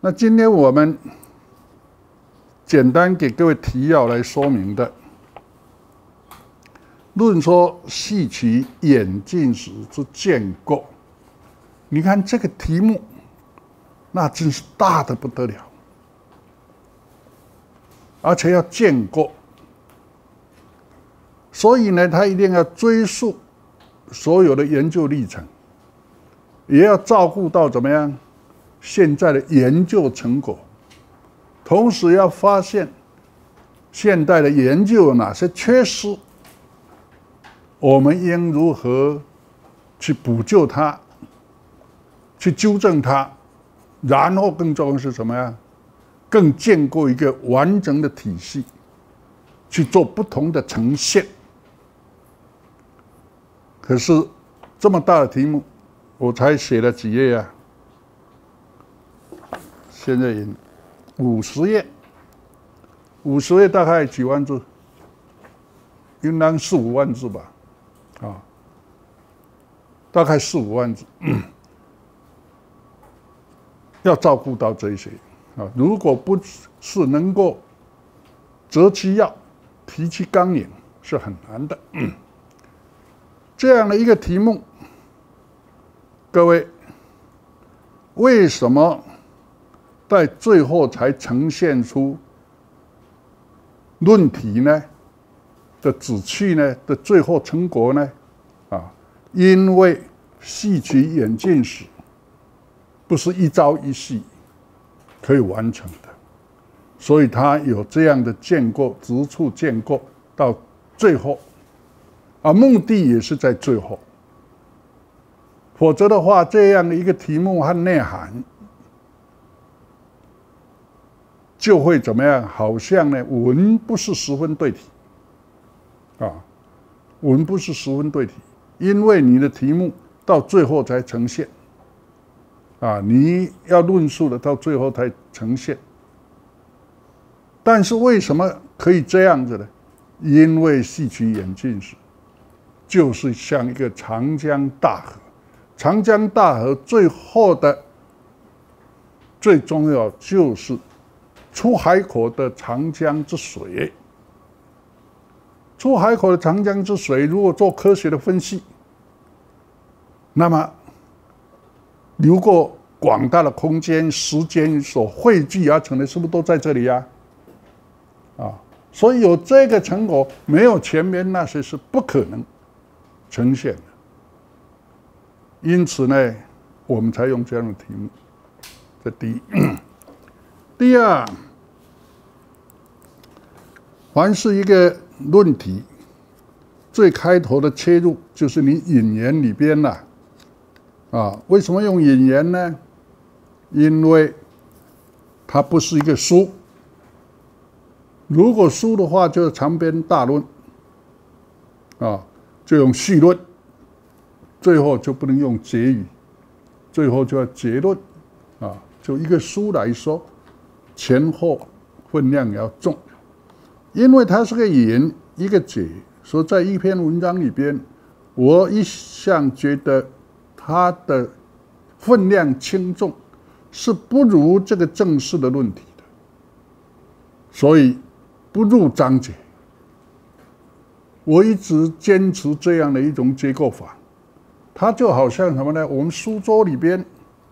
那今天我们简单给各位提要来说明的，论说戏曲演进史之建构。你看这个题目，那真是大得不得了，而且要建构，所以呢，他一定要追溯所有的研究历程，也要照顾到怎么样现在的研究成果，同时要发现现代的研究有哪些缺失，我们应如何去补救它，去纠正它，然后更重要是什么呀？更建构一个完整的体系，去做不同的呈现。可是这么大的题目，我才写了几页啊？现在已50页，50页大概几万字？应当4、5万字吧，啊，大概4、5万字，要照顾到这些啊。如果不是能够择其要、提其纲领，是很难的。这样的一个题目，各位，为什么在最后才呈现出论题呢的旨趣呢的最后成果呢？啊，因为戏曲演进史不是一朝一夕可以完成的，所以它有这样的建构，逐处建构到最后，啊，目的也是在最后。否则的话，这样的一个题目和内涵，就会怎么样？好像呢，文不是十分对题，啊，文不是十分对题，因为你的题目到最后才呈现，啊，你要论述的到最后才呈现。但是为什么可以这样子呢？因为戏曲演进史就是像一个长江大河。长江大河最后的最重要就是出海口的长江之水。出海口的长江之水，如果做科学的分析，那么流过广大的空间、时间所汇聚而成的，是不是都在这里呀？啊，所以有这个成果，没有前面那些是不可能呈现的。因此呢，我们才用这样的题目。这第一。第二，凡是一个论题，最开头的切入就是你引言里边啦。啊，为什么用引言呢？因为它不是一个书。如果书的话，就是长篇大论，啊，就用序论。最后就不能用结语，最后就要结论，啊，就一个书来说，前后分量要重，因为它是个引一个解，所以在一篇文章里边，我一向觉得它的分量轻重是不如这个正式的论题的，所以不入章节。我一直坚持这样的一种结构法。它就好像什么呢？我们书桌里边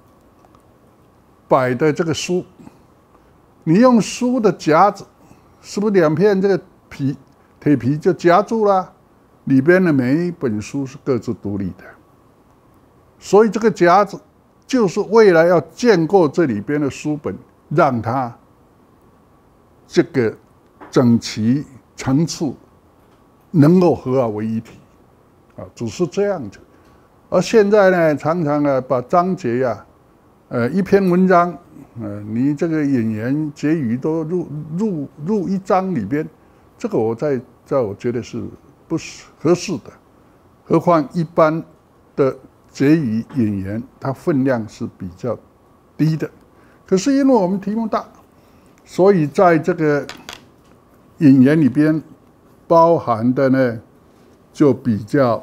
摆的这个书，你用书的夹子，是不是2片这个铁皮就夹住了？里边的每一本书是各自独立的，所以这个夹子就是为了要建构这里边的书本，让它这个整齐层次能够合而为一体，啊，只是这样子。而现在呢，常常呢把章节呀，一篇文章，你这个引言结语都入一章里边，这个我觉得是不是合适的。何况一般的结语引言，它分量是比较低的。可是因为我们题目大，所以在这个引言里边包含的呢，就比较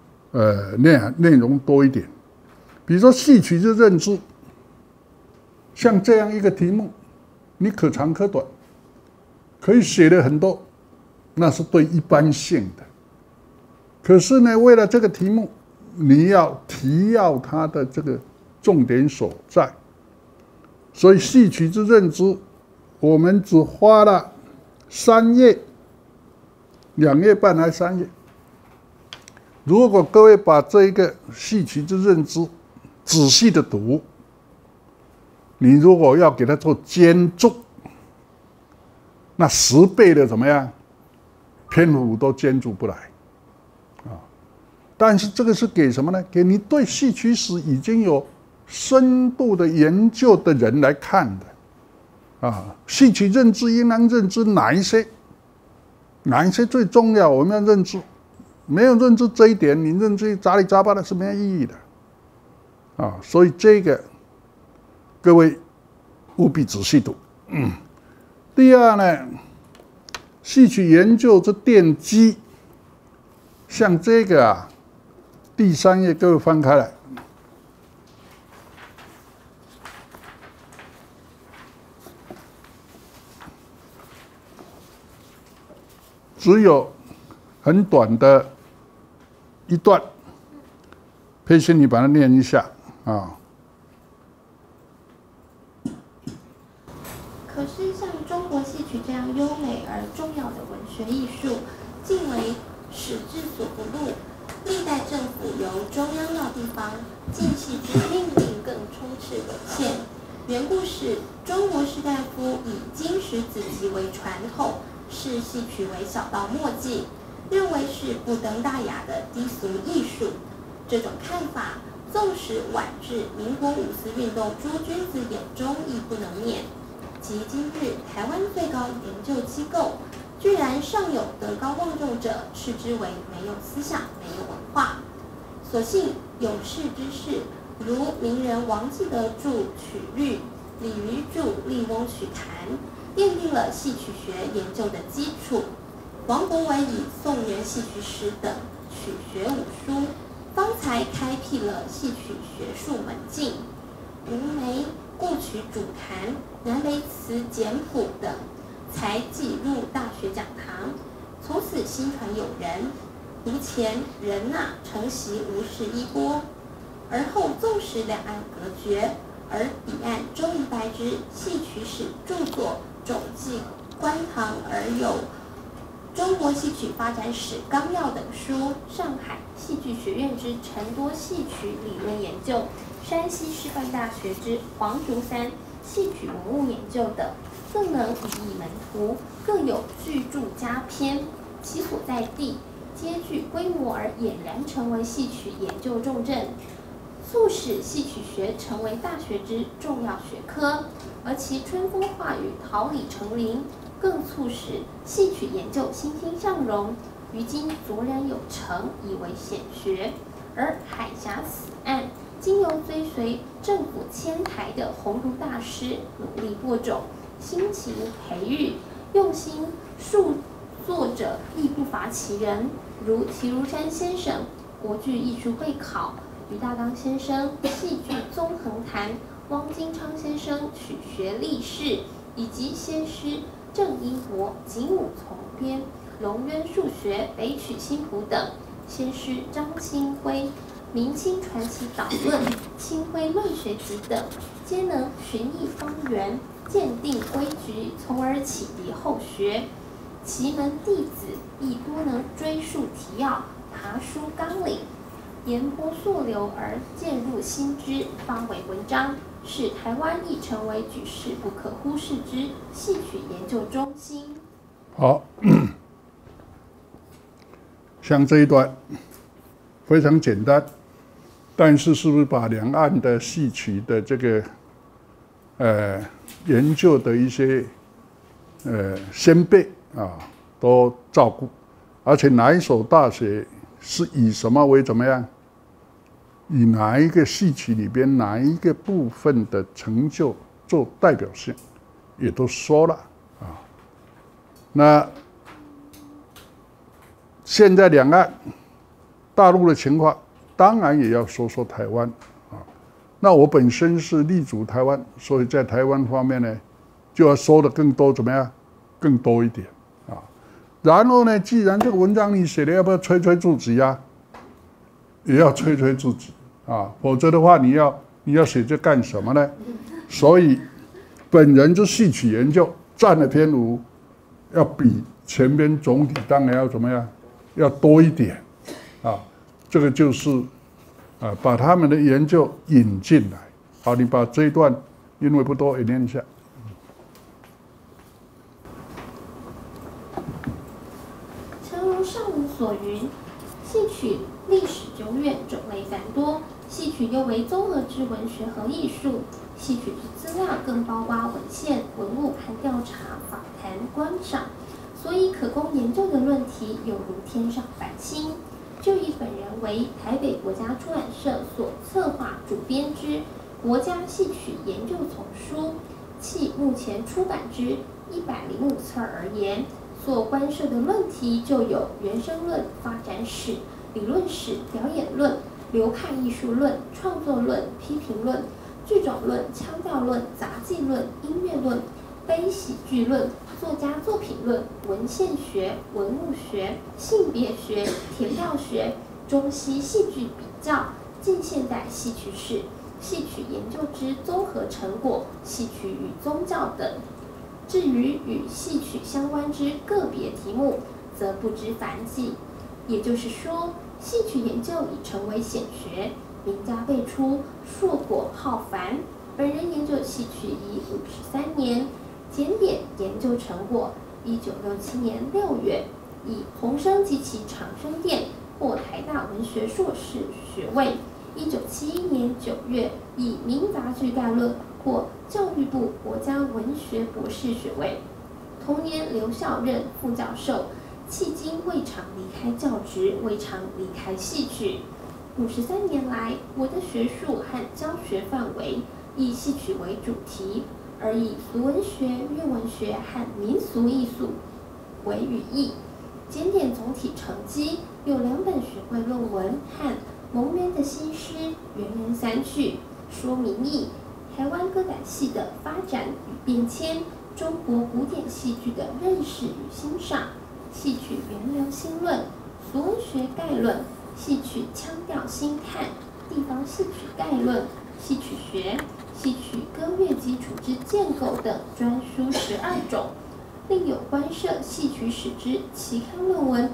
内容多一点。比如说戏曲之认知， 像这样一个题目，你可长可短，可以写的很多，那是对一般性的。可是呢，为了这个题目，你要提要它的这个重点所在。所以戏曲之认知，我们只花了3页，2页半还3页。如果各位把这一个戏曲之认知仔细的读，你如果要给它做兼注，那10倍的怎么样？篇幅都兼注不来啊！但是这个是给什么呢？给你对戏曲史已经有深度的研究的人来看的啊。戏曲认知应当认知哪一些最重要？我们要认知，没有认知这一点，你认知杂七杂八的是没有意义的啊。所以这个各位务必仔细读。第二呢，戏曲研究之奠基，像这个啊，第3页各位翻开来，只有很短的一段，佩欣你把它念一下啊。 可是像中国戏曲这样优美而重要的文学艺术，竟为史志所不录。历代政府由中央到地方进戏之命令更充斥违宪。缘故是中国士大夫以经史子集为传统，视戏曲为小道末技，认为是不登大雅的低俗艺术。这种看法，纵使晚至民国五四运动诸君子眼中亦不能免。即今日台湾最高研究机构，居然尚有德高望重者视之为没有思想、没有文化。所幸有识之士，如名人王继德著《曲律》，李渔著《笠翁曲坛》，奠定了戏曲学研究的基础。王伯维以《宋元戏曲史》等曲学5书，方才开辟了戏曲学术门径。吴梅故曲主坛、南雷词简谱等，才挤入大学讲堂。从此心传有人，读前人承袭吴氏衣钵，而后纵使两岸隔绝，而彼岸周一白之戏曲史著作总记观堂，而有《中国戏曲发展史纲要》等书，上海戏剧学院之陈多戏曲理论研究，山西师范大学之黄竹山戏曲文物研究等，更能以门徒，各有巨著佳篇，其所在地皆具规模而俨然成为戏曲研究重镇，促使戏曲学成为大学之重要学科，而其春风化雨、桃李成林，更促使戏曲研究欣欣向荣，于今卓然有成，以为显学。而海峡死岸，经由追随政府迁台的鸿儒大师努力播种、辛勤培育，用心塑作者亦不乏其人，如齐如山先生国剧艺术会考、于大刚先生戏剧纵横谈、汪金昌先生曲学历士，以及先师郑英博、景武从编、龙渊数学、北曲新谱等，先师张清辉、明清传奇导论、清辉论学集等，皆能寻绎方圆，鉴定规矩，从而启迪后学。其门弟子亦多能追溯提要，爬书纲领，沿波溯流而渐入心知，发为文章，使台湾亦成为举世不可忽视之戏曲研究中心。 好，像这一段非常简单，但是是不是把两岸的戏曲的这个研究的一些先辈啊都照顾，而且哪一所大学是以什么为怎么样？以哪一个戏曲里边哪一个部分的成就做代表性，也都说了啊。那现在两岸大陆的情况，当然也要说说台湾啊。 那我本身是立足台湾，所以在台湾方面呢，就要说的更多，怎么样？更多一点啊。然后呢，既然这个文章你写的，要不要吹吹自己啊？也要吹吹自己啊，否则的话，你要写这干什么呢？所以，本人就戏曲研究占的篇幅，要比前边总体当然要怎么样？要多一点啊。这个就是把他们的研究引进来。好，你把这一段，因为不多，也念一下。 诚如上文所云，戏曲历史久远，种类繁多。戏曲又为综合之文学和艺术，戏曲之资料更包括文献、文物和调查、访谈、观赏，所以可供研究的论题有如天上繁星。就以本人为台北国家出版社所策划主编之《国家戏曲研究丛书》，系目前出版之105册而言，所关涉的论题就有原声论、发展史、理论史、表演论、流派艺术论、创作论、批评论、剧种论、腔调论、杂技论、音乐论、悲喜剧论、作家作品论、文献学、文物学、性别学、填调学、中西戏剧比较、近现代戏曲史、戏曲研究之综合成果、戏曲与宗教等。至于与戏曲相关之个别题目，则不知凡几。也就是说，戏曲研究已成为显学，名家辈出，硕果浩繁。本人研究戏曲已53年，检点研究成果：1967年6月，以洪升及其长生殿获台大文学硕士学位；1971年9月，以民杂剧概论获教育部国家文学博士学位。同年留校任副教授，迄今未尝离开教职，未尝离开戏曲。53年来，我的学术和教学范围以戏曲为主题，而以俗文学、乐文学和民俗艺术为语义。检点总体成绩有2本学位论文和蒙渊的新诗《元人三句》，说明义台湾歌仔戏的发展与变迁，中国古典戏剧的认识与欣赏，戏曲源流新论、俗文学概论、戏曲腔调新看、地方戏曲概论、戏曲学、戏曲歌乐基础之建构等专书12种，另有关涉戏曲史之期刊论文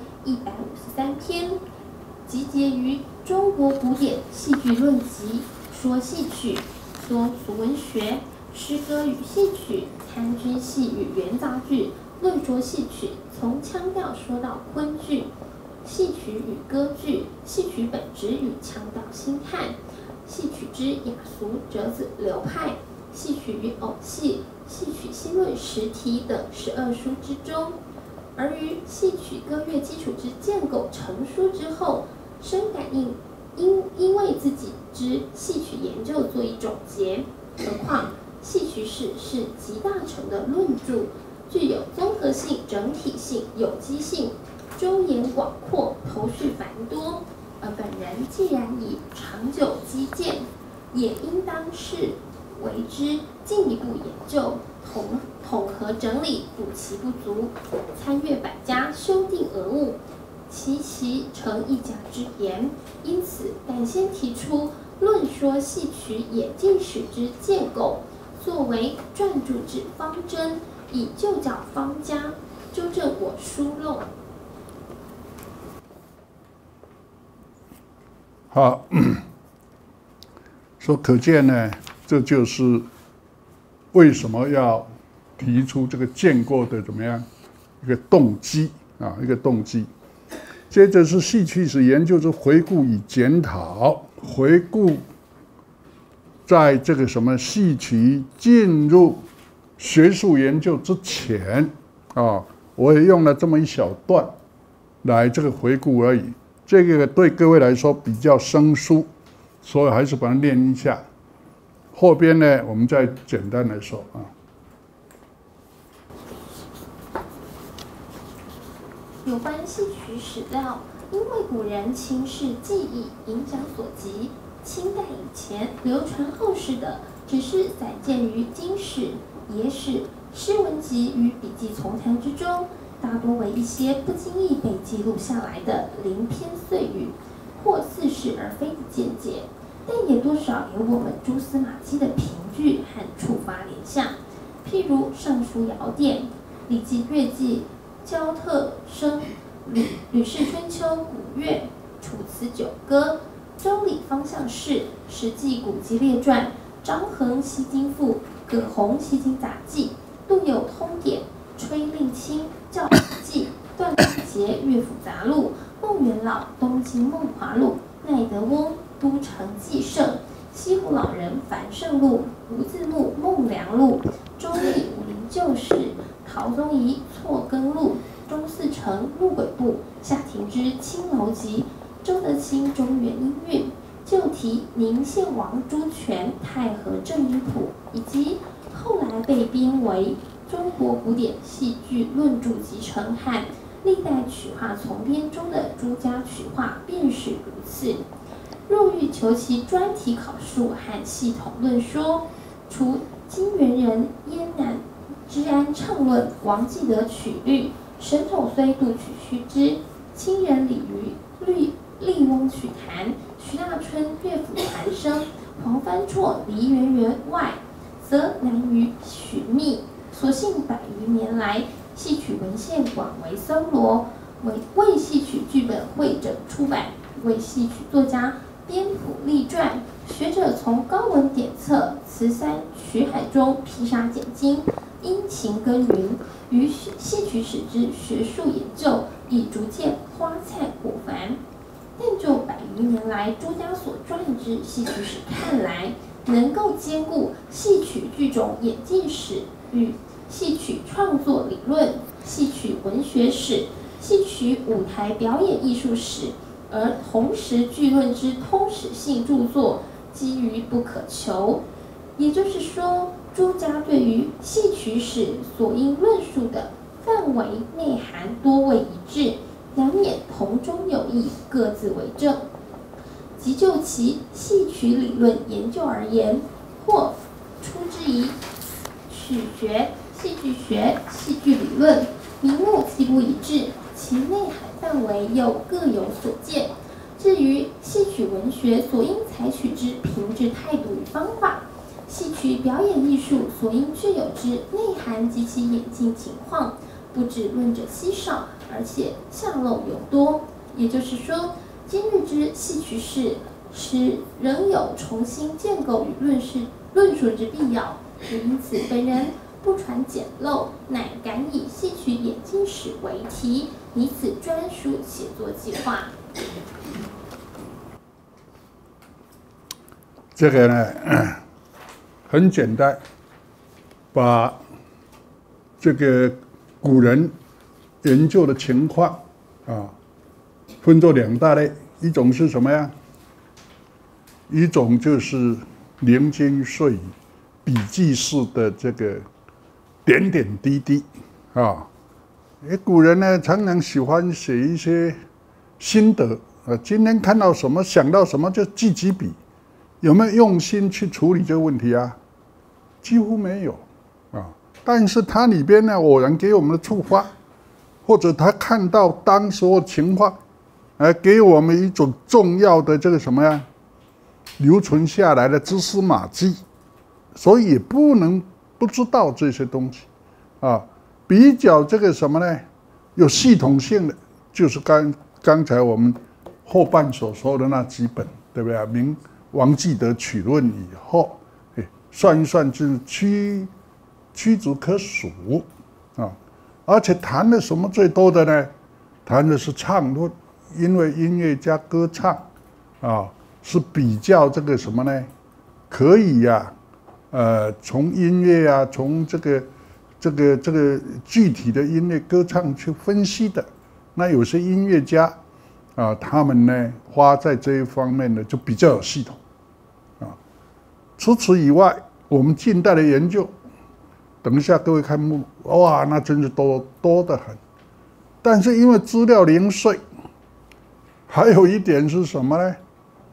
153篇，集结于《中国古典戏剧论集》，说戏曲、说俗文学、诗歌与戏曲、参军戏与元杂剧、论说戏曲，从腔调说到昆剧，戏曲与歌剧、戏曲本质与腔调新看、戏曲之雅俗折子流派、戏曲与偶戏、戏曲新论10题等12书之中。而于戏曲歌乐基础之建构成书之后，深感因为自己之戏曲研究做一总结。何况戏曲史是集大成的论著，具有综合性、整体性、有机性，周延广阔，头绪繁多。而本人既然以长久积淀，也应当是为之进一步研究，统合整理，补其不足，参阅百家，修订讹误，其成一家之言。因此，敢先提出论说戏曲演进史之建构，作为撰著之方针，以就教方家，纠正我疏漏。 好，说可见呢，这就是为什么要提出这个建构的怎么样一个动机啊，一个动机。接着是戏曲史研究之回顾与检讨，回顾在这个什么戏曲进入学术研究之前啊，我也用了这么一小段来这个回顾而已。这个对各位来说比较生疏，所以还是把它念一下。后边呢，我们再简单来说啊。 有关戏曲史料，因为古人轻视技艺影响所及， 清代以前流传后世的，只是散见于经史、野史、诗文集与笔记丛谈之中，大多为一些不经意被记录下来的零篇碎语，或似是而非的见解，但也多少有我们蛛丝马迹的凭据和触发联想。譬如《尚书尧典》、《礼记乐记》、《焦特生吕氏春秋》古乐、《楚辞九歌》、《周礼方向式》、《史记古籍列传》、张衡西京赋、葛洪西京杂记、陆游通典、崔令钦教史记、段公杰乐府杂录、孟元老东京梦华录、奈德翁都城纪胜、西湖老人樊胜录、吴自牧孟良录、周礼武林旧事、陶宗仪错耕录、钟嗣成陆轨部、夏廷之青楼集、周德清中原音韵、旧题宁献王朱全太和正音谱，以及后来被编为中国古典戏剧论著集成和历代曲画丛编中的诸家曲画便是如此。若欲求其专题考述和系统论说，除金元人燕南之安畅论王继德曲律、沈统虽度曲须知、清人李渔笠翁曲坛、徐大春乐府弹声、黄帆绰梨园园外，则难于寻觅。所幸100余年来，戏曲文献广为搜罗，为戏曲剧本汇整出版，为戏曲作家编谱立传，学者从高文典册、词三曲海中披沙拣金，殷勤耕耘，于戏曲史之学术研究已逐渐花灿果繁。但就100余年来诸家所撰之戏曲史看来，能够兼顾戏曲剧种演进史与戏曲创作理论、戏曲文学史、戏曲舞台表演艺术史，而同时剧论之通史性著作几于不可求。也就是说，诸家对于戏曲史所应论述的范围内涵多为一致，难免同中有异，各自为政。即就其戏曲理论研究而言，或出之于曲学、戏剧学、戏剧理论，名目既不一致，其内涵范围又各有所见。至于戏曲文学所应采取之评制态度与方法，戏曲表演艺术所应具有之内涵及其演进情况，不止论者稀少，而且下漏尤多。也就是说，今日之戏曲史仍有重新建构与论述之必要。也因此，本人不传简陋，乃敢以戏曲演进史为题，以此专书写作计划。 这个呢，很简单，把这个古人研究的情况啊，分作2大类，一种是什么呀？一种就是零经碎语、笔记式的这个点点滴滴啊。古人呢常常喜欢写一些心得啊，今天看到什么想到什么就记几笔，有没有用心去处理这个问题啊？几乎没有啊。但是它里边呢，偶然给我们的触发，或者他看到当时候情况，给我们一种重要的这个什么呀，留存下来的蛛丝马迹，所以也不能不知道这些东西啊。比较这个什么呢，有系统性的，就是刚才我们后半所说的那几本，对不对？明王继德曲论以后，算一算就是屈指可数啊。而且谈的什么最多的呢？谈的是唱论，因为音乐家歌唱啊是比较这个什么呢？可以呀，从音乐啊，从这个具体的音乐歌唱去分析的。那有些音乐家啊，他们呢花在这一方面呢就比较有系统啊。除此以外，我们近代的研究，等一下各位看目，哇，那真是多得很。但是因为资料零碎，还有一点是什么呢？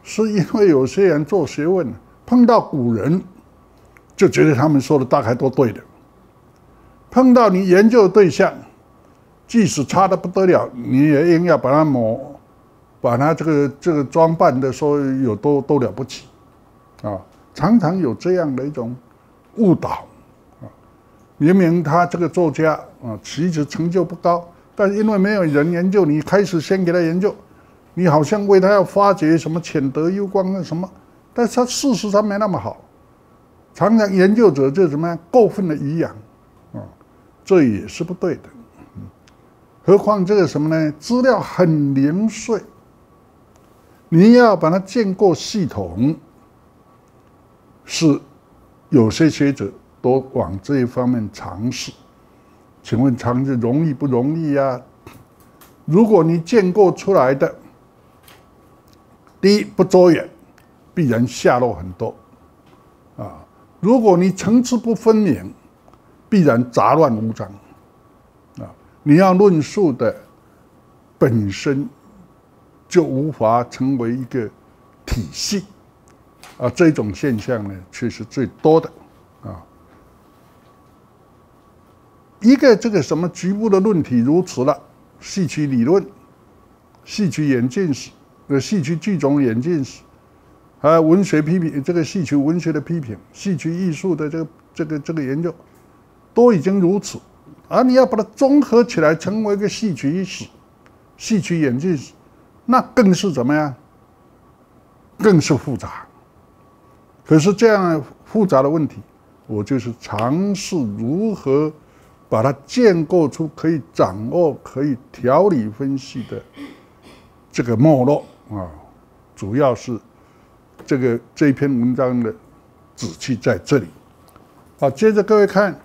是因为有些人做学问碰到古人，就觉得他们说的大概都对的。碰到你研究的对象，即使差得不得了，你也硬要把它这个装扮的说有多了不起啊！常常有这样的一种误导啊。明明他这个作家啊，其实成就不高，但是因为没有人研究，你开始先给他研究。你好像为他要发掘什么浅德幽光啊什么，但是他事实上没那么好。常常研究者就怎么样过分的遗养啊，这也是不对的。何况这个什么呢？资料很零碎，你要把它建构系统，是有些学者都往这一方面尝试。请问尝试容易不容易呀？如果你建构出来的，第一不周延，必然下落很多，啊！如果你层次不分明，必然杂乱无章，啊！你要论述的本身就无法成为一个体系，啊！这种现象呢，却是最多的，啊！一个这个什么局部的论体如此了，戏曲理论、戏曲演进史。戏曲剧种演进史，还有文学批评，这个戏曲文学的批评，戏曲艺术的这个研究，都已经如此，而你要把它综合起来，成为一个戏曲史、戏曲演进史，那更是怎么样？更是复杂。可是这样复杂的问题，我就是尝试如何把它建构出可以掌握、可以条理分析的这个脉络。啊，主要是这一篇文章的旨趣在这里。好，接着各位看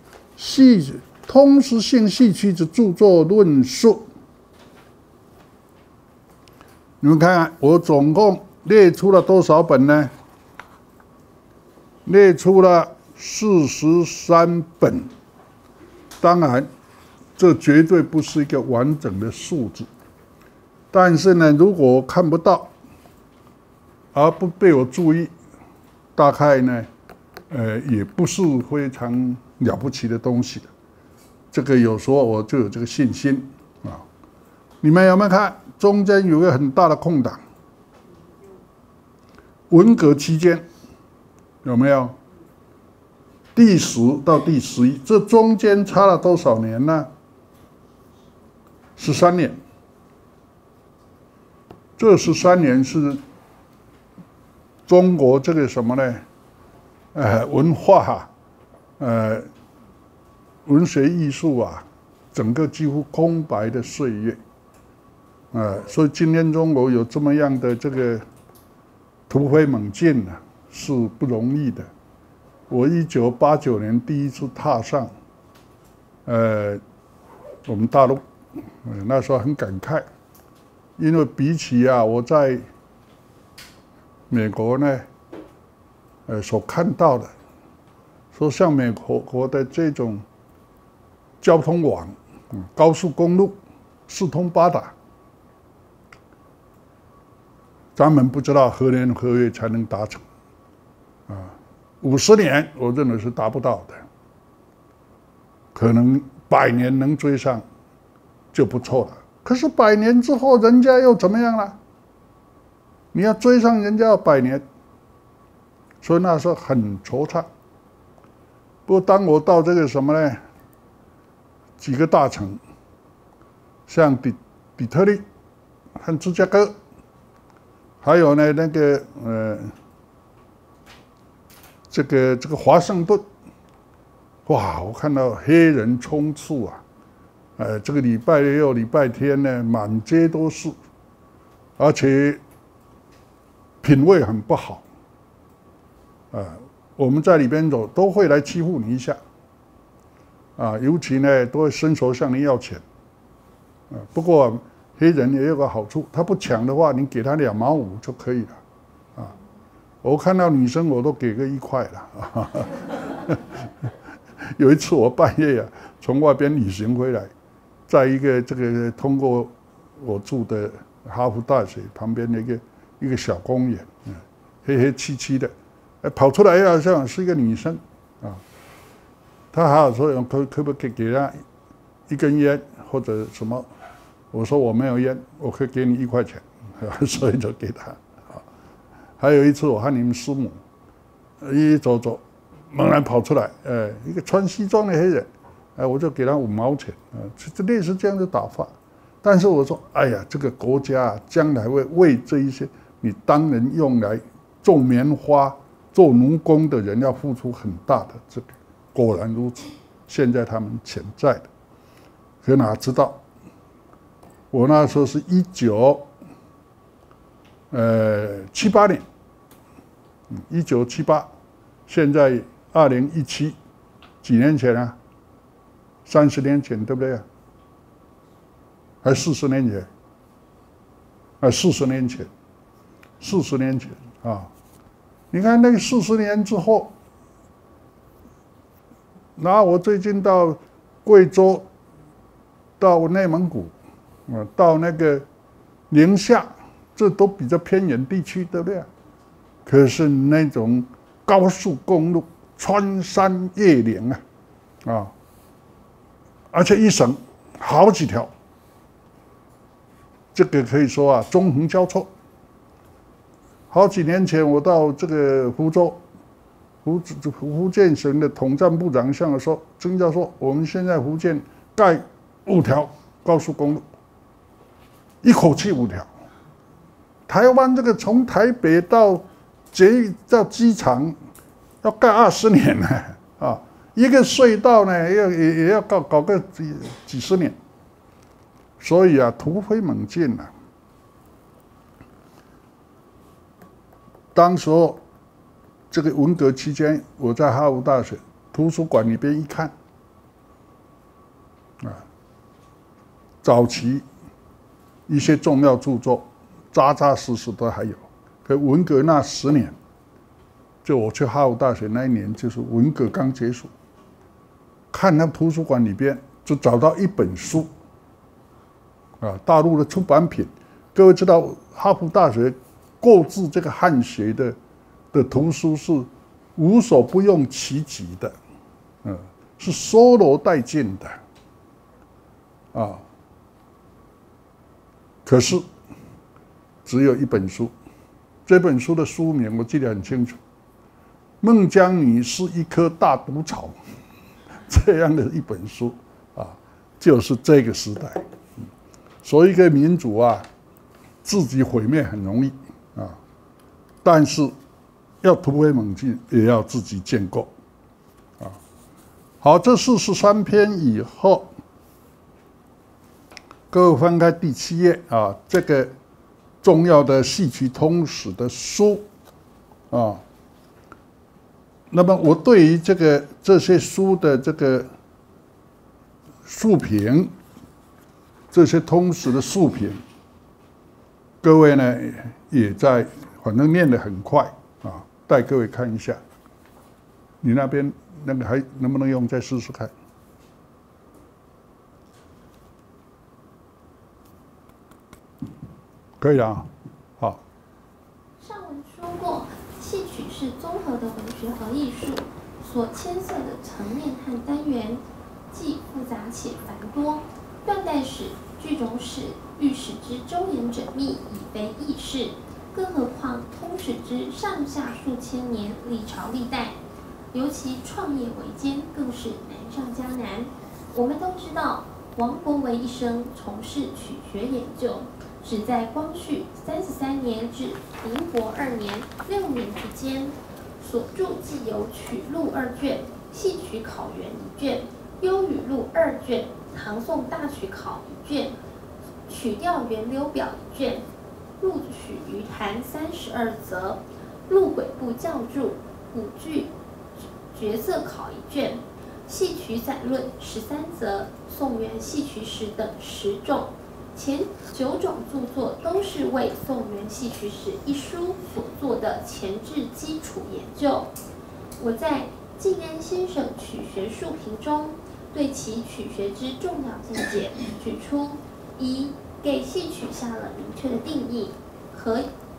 通识性戏曲之著作论述。你们看看，我总共列出了多少本呢？列出了43本。当然，这绝对不是一个完整的数字。但是呢，如果看不到，而不被我注意，大概呢，也不是非常了不起的东西的。这个有时候我就有这个信心啊。你们有没有看中间有个很大的空档？文革期间有没有？第10到第11，这中间差了多少年呢？13年。这13年是中国这个什么呢？文化文学艺术啊，整个几乎空白的岁月。所以今天中国有这么样的这个突飞猛进啊，是不容易的。我1989年第一次踏上我们大陆，那时候很感慨。因为比起我在美国呢，所看到的，说像美国的这种交通网，高速公路四通八达，咱们不知道何年何月才能达成，50年我认为是达不到的，可能100年能追上就不错了。可是100年之后，人家又怎么样了？你要追上人家要100年，所以那时候很惆怅。不过当我到这个什么呢，几个大城，像底特律和芝加哥，还有呢那个这个华盛顿，哇，我看到黑人冲刺啊！这个礼拜6、礼拜天呢，满街都是，而且品味很不好。我们在里边走都会来欺负你一下，尤其呢都会伸手向你要钱。不过黑人也有个好处，他不抢的话，你给他2毛5就可以了。我看到女生我都给个1块了。有一次我半夜从外边旅行回来。在一个这个通过我住的哈佛大学旁边的一个一个小公园，黑黑漆漆的，跑出来好像是一个女生啊。他还有说可不可以给他1根烟或者什么？我说我没有烟，我可以给你1块钱，所以就给他。还有一次我和你们师母一走，猛然跑出来，一个穿西装的黑人，我就给他5毛钱，这类似这样的打法。但是我说，哎呀，这个国家将来会为这一些你当人用来种棉花、做奴工的人要付出很大的这个。果然如此，现在他们潜在的，可哪知道？我那时候是1978年，1978，现在2017，几年前啊？30年前，对不对？还40年前？40年前，40年前啊！你看那个40年之后。那我最近到贵州，到内蒙古，到那个宁夏，这都比较偏远地区，对不对？可是那种高速公路穿山越岭啊，而且一省好几条，这个可以说啊，纵横交错。好几年前我到这个福州。福建省的统战部长向我说：“曾教授，我们现在福建盖5条高速公路，一口气5条。台湾这个从台北到机场要盖20年呢，啊，一个隧道呢也要搞个几十年，所以啊，突飞猛进啊。当时候。”这个文革期间，我在哈佛大学图书馆里边一看，早期一些重要著作，扎扎实实都还有。可文革那10年，就我去哈佛大学那一年，就是文革刚结束，看那图书馆里边就找到一本书，大陆的出版品。各位知道，哈佛大学购置这个汉学的图书是无所不用其极的，是搜罗殆尽的，可是只有一本书，这本书的书名我记得很清楚，《孟姜女是一棵大毒草》，这样的一本书就是这个时代。所以一个民族啊，自己毁灭很容易但是。要突飞猛进，也要自己建构，好，这43篇以后，各位翻开第7页这个重要的戏曲通史的书那么我对于这些书的这个述评，这些通史的述评，各位呢也在，反正念得很快。带各位看一下，你那边那个还能不能用？再试试看。可以啊，好。 上文说过，戏曲是综合的文学和艺术，所牵涉的层面和单元既复杂且繁多，断代史、剧种史欲使之周延缜密，已非易事。更何况通史之上下数千年，历朝历代，尤其创业维艰，更是难上加难。我们都知道，王国维一生从事曲学研究，只在光绪33年至民国2年6年之间，所著既有曲录2卷、戏曲考源1卷、优语录2卷、唐宋大曲考1卷、曲调源流表1卷。录曲余谈32则，录轨部校注、舞剧角色考1卷，戏曲散论13则，宋元戏曲史等10种。前9种著作都是为《宋元戏曲史》一书所做的前置基础研究。我在晋安先生曲学述评中，对其曲学之重要见解举出：1. 给戏曲下了明确的定义，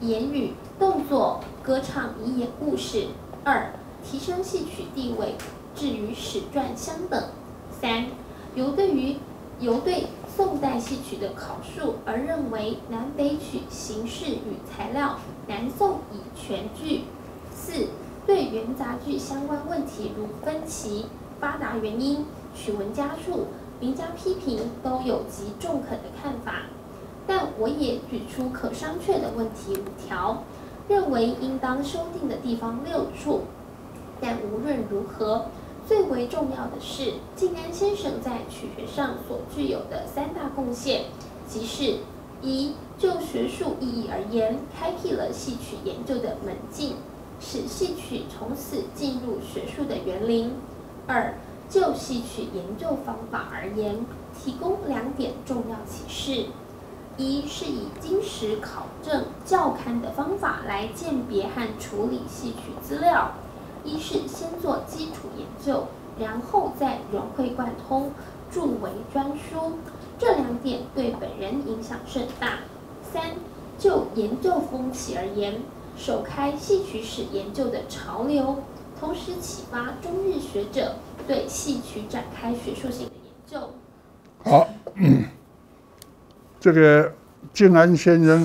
言语、动作、歌唱以演故事；二、提升戏曲地位，至于史传相等；三、由对宋代戏曲的考述而认为南北曲形式与材料，南宋已全具；四、对元杂剧相关问题如分歧、发达原因、曲文加注、名家批评都有极中肯的看法。但我也举出可商榷的问题5条，认为应当修订的地方6处。但无论如何，最为重要的是静安先生在曲学上所具有的3大贡献，即是：一、就学术意义而言，开辟了戏曲研究的门径，使戏曲从此进入学术的园林；二、就戏曲研究方法而言，提供2点重要启示：一是以经史考证校勘的方法来鉴别和处理戏曲资料；一是先做基础研究，然后再融会贯通，著为专书。这2点对本人影响甚大。三、就研究风气而言，首开戏曲史研究的潮流，同时启发中日学者对戏曲展开学术性的研究。 好，这个静安先生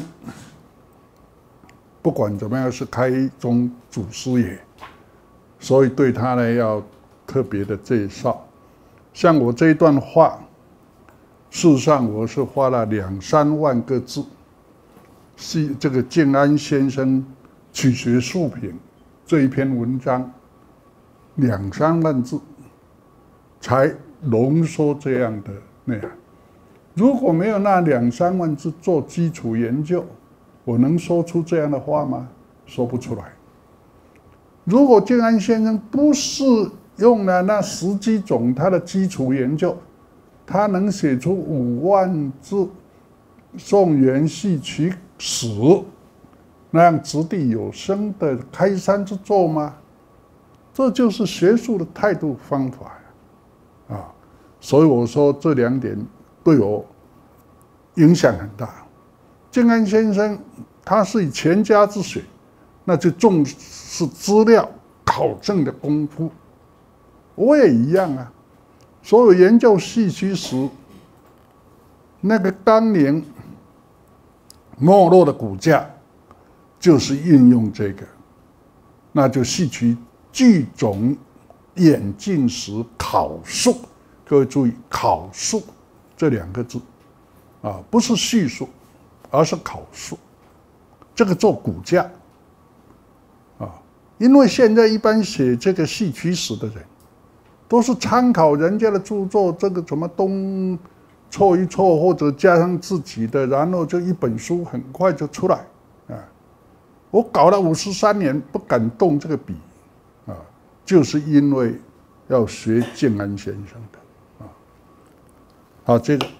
不管怎么样是开宗祖师爷，所以对他呢要特别的介绍。像我这一段话，事实上我是花了2、3万个字，是这个静安先生曲学述评这一篇文章2、3万字，才浓缩这样的内涵。如果没有那2、3万字做基础研究，我能说出这样的话吗？说不出来。如果静安先生不是用了那10几种他的基础研究，他能写出5万字宋元戏曲史那样掷地有声的开山之作吗？这就是学术的态度方法啊！所以我说这2点对我影响很大。静安先生他是以全家之学，那就重视资料考证的功夫。我也一样啊，所有研究戏曲史那个当年没落的骨架，就是运用这个，那就戏曲剧种演进史考述。各位注意，考述这2个字啊，不是叙述，而是考述。这个做骨架啊，因为现在一般写这个戏曲史的人，都是参考人家的著作，这个什么东凑一凑，或者加上自己的，然后就一本书很快就出来啊。我搞了53年，不敢动这个笔啊，就是因为要学静安先生的啊。好，接着。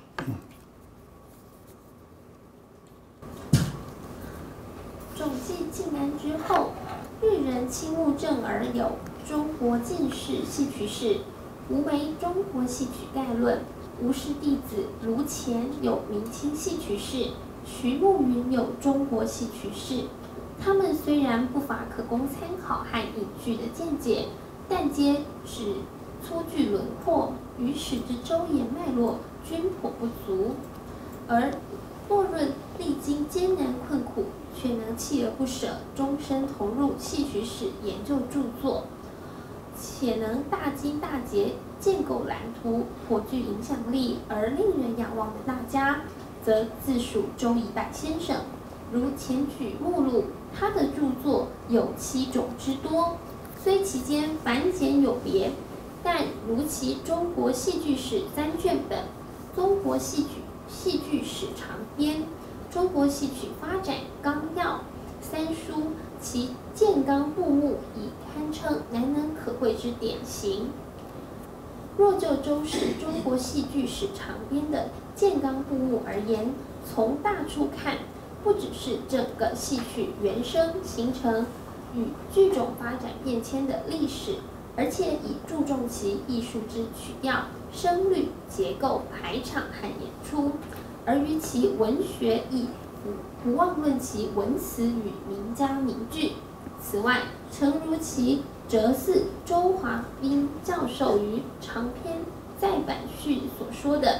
总计静安之后，日人倾慕正而有《中国进士戏曲史》，吴梅《中国戏曲概论》，吴氏弟子卢乾有《明清戏曲史》，徐慕云有《中国戏曲史》。他们虽然不乏可供参考和引据的见解，但皆只粗具轮廓，与史之周延脉络均颇不足。而莫润历经艰难困苦，却能锲而不舍，终身投入戏曲史研究著作，且能大精大节建构蓝图，颇具影响力而令人仰望的大家，则自属周以柏先生。如前举目录，他的著作有7种之多，虽其间繁简有别，但如其《中国戏剧史》3卷本、《中国戏剧史长编》、《中国戏曲发展纲要》3书，其建纲布目已堪称难能可贵之典型。若就周氏《中国戏剧史长编》的建纲布目而言，从大处看，不只是整个戏曲原生形成与剧种发展变迁的历史，而且以注重其艺术之曲调、声律、结构、排场和演出，而于其文学亦不忘论其文辞与名家名句。此外，诚如其哲寺周华斌教授于长篇再版序所说的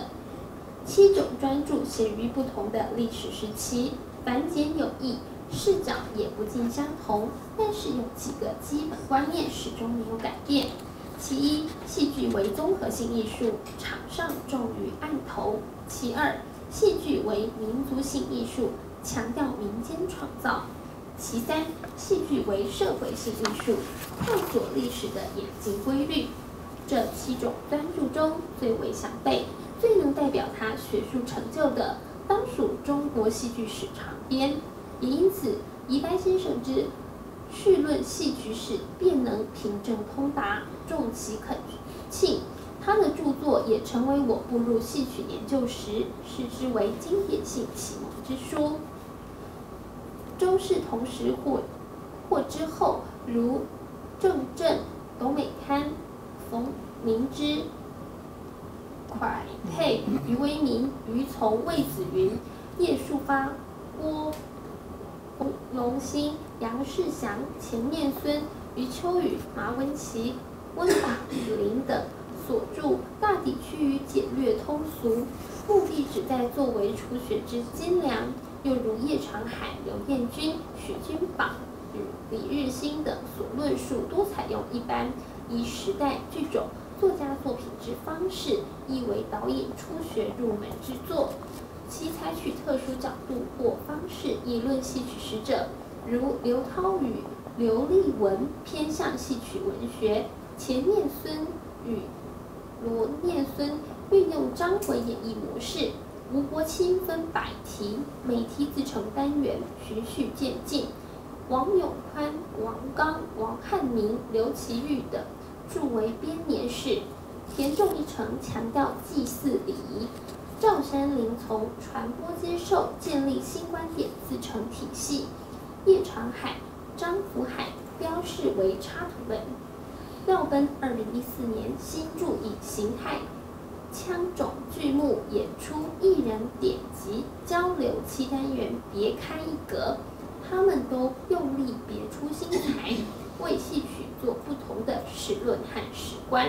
，7种专著写于不同的历史时期，繁简有异，视角也不尽相同，但是有几个基本观念始终没有改变。其一，戏剧为综合性艺术，场上重于案头；其二，戏剧为民族性艺术，强调民间创造；其三，戏剧为社会性艺术，探索历史的演进规律。这7种专著中最为详备、最能代表他学术成就的，当属中国戏剧史长编。也因此，宜白先生之绪论戏曲史便能平正通达，众其肯罄。他的著作也成为我步入戏曲研究时视之为经典性启蒙之书。周氏同时或之后，如郑振、董美堪、冯明之、蒯佩、余维明、余从、魏子云、叶树发、郭龙兴、杨世祥、钱念孙、余秋雨、马文琪、温法林等所著大抵趋于简略通俗，目的只在作为初学之精良。又如叶长海、刘彦君、许君榜与李日新等所论述，多采用一般以时代、剧种、作家作品之方式，亦为导引初学入门之作。其采取特殊角度或方式议论戏曲史者，如刘涛与刘立文偏向戏曲文学，钱念孙与罗念孙运用章回演绎模式，吴国清分百题，每题自成单元，循序渐进。王永宽、王刚、王汉民、刘其玉等著为编年史。田仲一成强调祭祀礼仪，赵山林从传播接受，建立新观点，自成体系。叶长海、张福海标示为插图本。廖奔2014年新著以形态腔种剧目演出艺人典籍交流7单元，别开一格。他们都用力别出心裁，为戏曲做不同的史论和史观。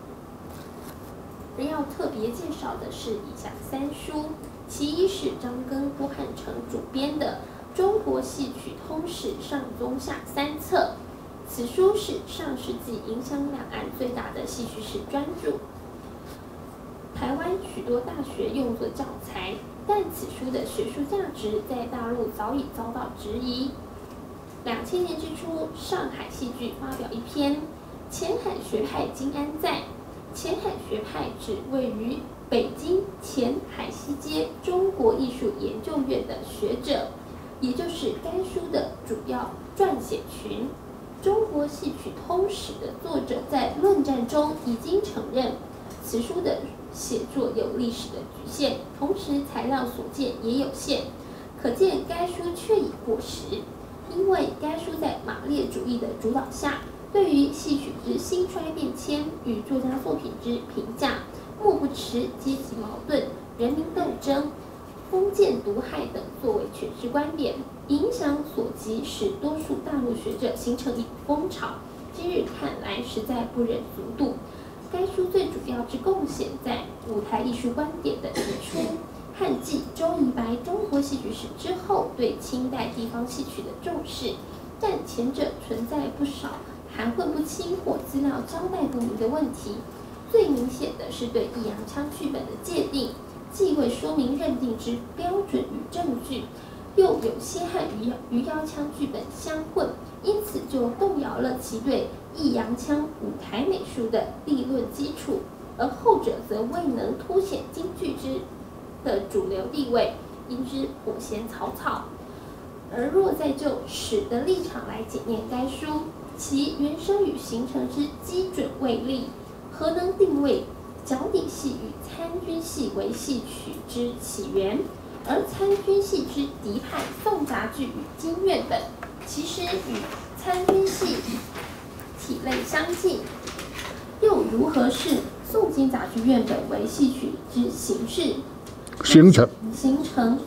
而要特别介绍的是以下3书，其一是张庚、郭汉成主编的《中国戏曲通史上中下3册》，此书是上世纪影响两岸最大的戏曲史专著，台湾许多大学用作教材，但此书的学术价值在大陆早已遭到质疑。2000年之初，上海戏剧发表一篇《前海学派今安在》，前海学派指位于北京前海西街中国艺术研究院的学者，也就是该书的主要撰写群。中国戏曲通史的作者在论战中已经承认，此书的写作有历史的局限，同时材料所见也有限，可见该书确已过时。因为该书在马列主义的主导下，对于戏曲之兴衰变迁与作家作品之评价，莫不持阶级矛盾、人民斗争、封建毒害等作为诠释观点，影响所及，使多数大陆学者形成一股风潮。今日看来实在不忍卒读。该书最主要之贡献在舞台艺术观点的提出，和继周宜白《中国戏曲史》之后对清代地方戏曲的重视，但前者存在不少含混不清或资料交代不明的问题。最明显的是对抑扬腔剧本的界定，既未说明认定之标准与证据，又有些和余姚腔剧本相混，因此就动摇了其对抑扬腔舞台美术的立论基础，而后者则未能凸显京剧之的主流地位，因之颇嫌草草。而若再就史的立场来检验该书，其原生与形成之基准未立，何能定位脚底戏与参军戏为戏曲之起源？而参军戏之嫡派宋杂剧与京乐本，其实与参军戏体类相近，又如何视宋京杂剧院本为戏曲之形式形成？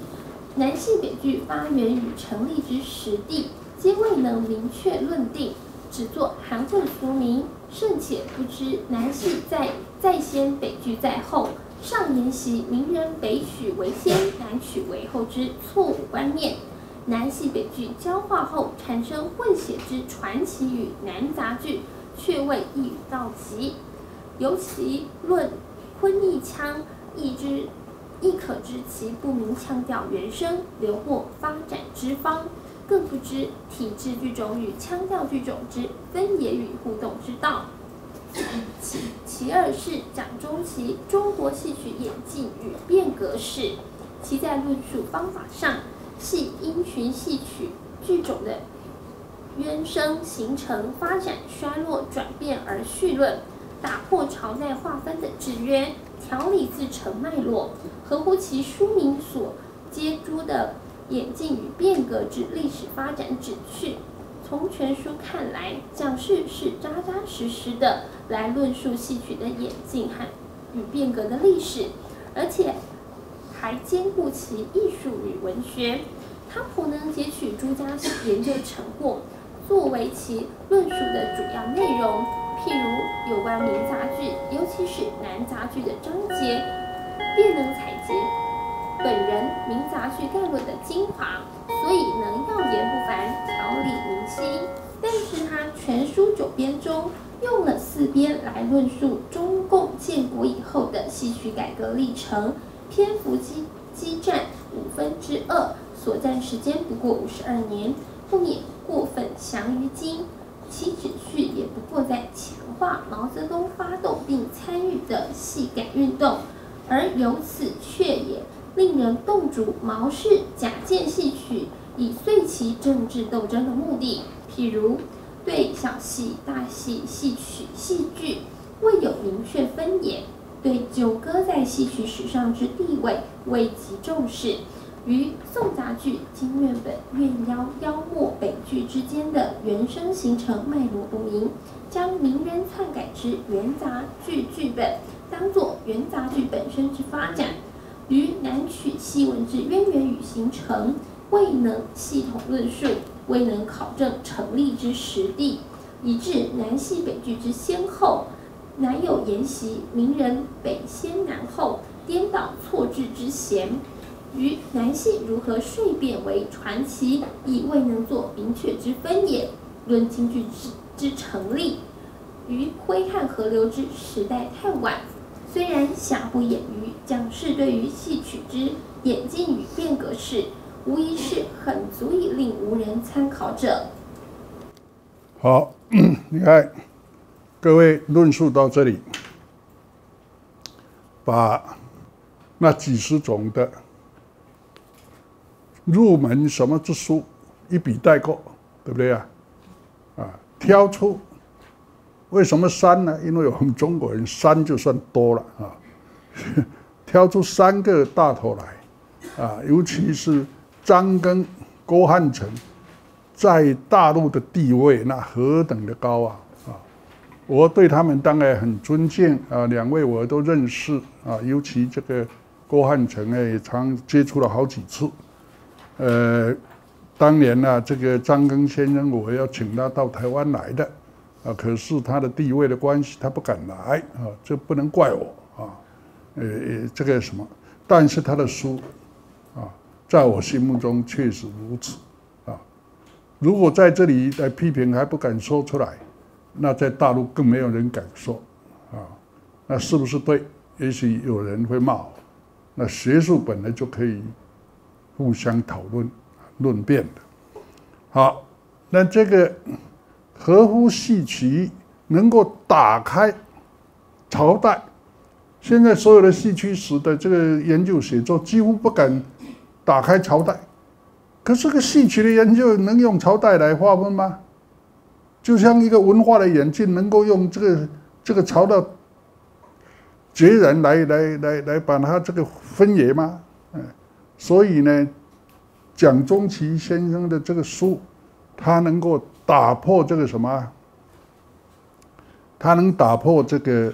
南系北剧发源与成立之实地，皆未能明确论定，只作含混说明，甚且不知南系在先，北剧在后，上沿袭名人北曲为先，南曲为后之错误观念。南系北剧交化后产生混血之传奇与南杂剧，却未一语道极。尤其论昆弋腔，亦可知其不明腔调原声，留获发展之方，更不知体制剧种与腔调剧种之分野与互动之道。其二是蒋中奇《中国戏曲演进与变革史》，其在论述方法上，系因循戏曲剧种的渊生形成、发展、衰落、转变而绪论，打破朝代划分的制约，条理自成脉络，合乎其书名所接诸的演进与变革之历史发展旨趣。从全书看来，蒋氏是扎扎实实的来论述戏曲的演进与变革的历史，而且还兼顾其艺术与文学。他颇能截取诸家研究成果，作为其论述的主要内容。譬如有关民杂剧，尤其是南杂剧的章节，便能采集本人民杂剧概论的精华，所以能耀眼不凡，条理明晰。但是他全书9编中，用了4编来论述中共建国以后的戏曲改革历程，篇幅激占2/5，所占时间不过52年，不免过分详于今。其旨趣也不过在强化毛泽东发动并参与的戏改运动，而由此却也令人洞烛毛氏假借戏曲以遂其政治斗争的目的。譬如对小戏、大戏、戏曲、戏剧未有明确分野，对九歌在戏曲史上之地位未极重视，于宋杂剧金院本怨妖妖末北剧之间的原声形成脉络不明，将名人篡改之元杂剧剧本当作元杂剧本身之发展，于南曲戏文之渊源与形成未能系统论述，未能考证成立之实地，以致南系北剧之先后，乃有沿袭名人北先南后，颠倒错置之嫌。于南戏如何蜕变为传奇，亦未能做明确之分野。论京剧之成立，于挥汗河流之时代太晚。虽然瑕不掩瑜，蒋氏对于戏曲之演进与变革史，无疑是很足以令无人参考者。 好，你看，各位论述到这里，把那几十种的入门什么之书一笔带过，对不对啊？挑出为什么3呢？因为我们中国人3就算多了啊，挑出3个大头来啊，尤其是张庚、郭汉城在大陆的地位那何等的高啊！我对他们当然很尊敬啊，2位我都认识啊，尤其这个郭汉城也常接触了好几次。当年呢，这个张庚先生我要请他到台湾来的，可是他的地位的关系，他不敢来啊，这不能怪我啊，这个什么，但是他的书啊，在我心目中确实如此啊。如果在这里来批评还不敢说出来，那在大陆更没有人敢说啊。那是不是对？也许有人会骂我。那学术本来就可以互相讨论、论辩的。好，那这个合乎戏曲能够打开朝代，现在所有的戏曲史的这个研究写作几乎不敢打开朝代。可是这个戏曲的研究能用朝代来划分吗？就像一个文化的演进，能够用这个朝代决然来把它这个分野吗？所以呢，蒋中奇先生的这个书，他能够打破这个什么？他能打破这个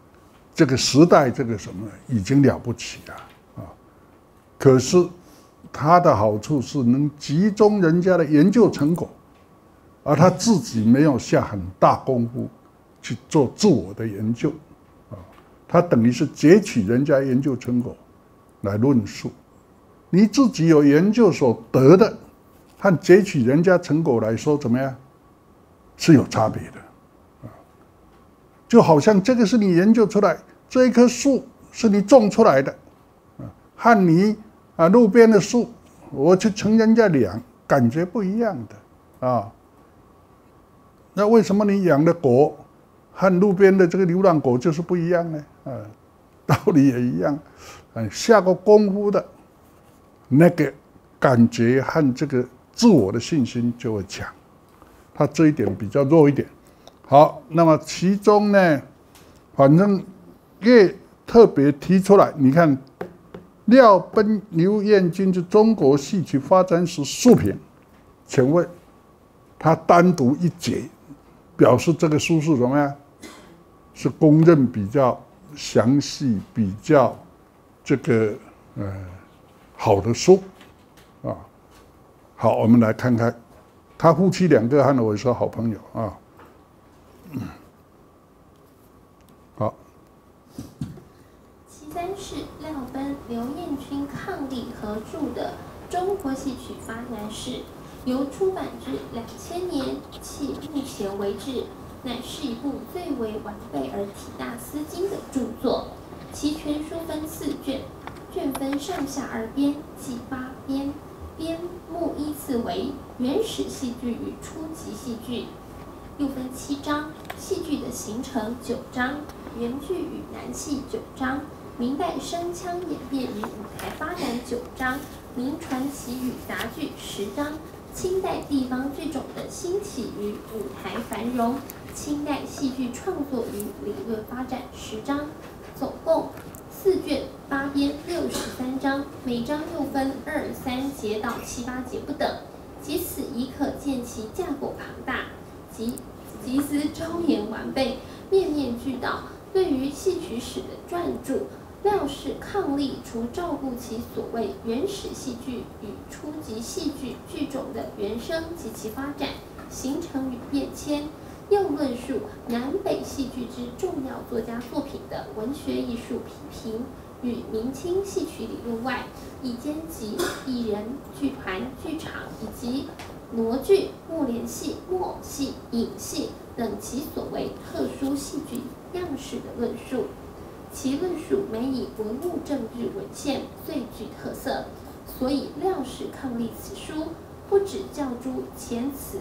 时代这个什么，已经了不起了啊！可是它的好处是能集中人家的研究成果，而他自己没有下很大功夫去做自我的研究，他等于是截取人家研究成果来论述。你自己有研究所得的，和截取人家成果来说怎么样，是有差别的。就好像这个是你研究出来，这一棵树是你种出来的，和你路边的树，我去称人家量，感觉不一样的啊。那为什么你养的果和路边的这个流浪果就是不一样呢？道理也一样，下过功夫的那个感觉和这个自我的信心就会强，他这一点比较弱一点。好，那么其中呢，反正越特别提出来，你看廖奔、刘彦军是中国戏曲发展史述评，请问他单独一节，表示这个书是怎么样？是公认比较详细、比较这个好的书啊。好，我们来看看，他夫妻两个和我是好朋友啊。好。 其三是廖奔、刘彦军伉俪合著的《中国戏曲发展史》，由出版至2000年，迄目前为止，乃是一部最为完备而体大思精的著作。其全书分4卷，卷分上下2编，计8编，编目依次为原始戏剧与初级戏剧，又分7章，戏剧的形成9章，原剧与南戏9章，明代声腔演变与舞台发展9章，明传奇与杂剧10章，清代地方剧种的兴起与舞台繁荣，清代戏剧创作与理论发展10章，总共4卷8编63章，每章又分2、3节到7、8节不等，即此已可见其架构庞大，集思周延完备，面面俱到。对于戏曲史的撰著，廖氏伉俪除照顾其所谓原始戏剧与初级戏剧剧种的原生及其发展、形成与变迁，又论述南北戏剧之重要作家作品的文学艺术批评与明清戏曲理论外，亦兼集艺人、剧团、剧场以及傩剧、幕帘戏、木偶戏、影戏等其所谓特殊戏剧样式的论述。其论述每以文物政治文献最具特色，所以廖氏伉俪此书不只较诸前此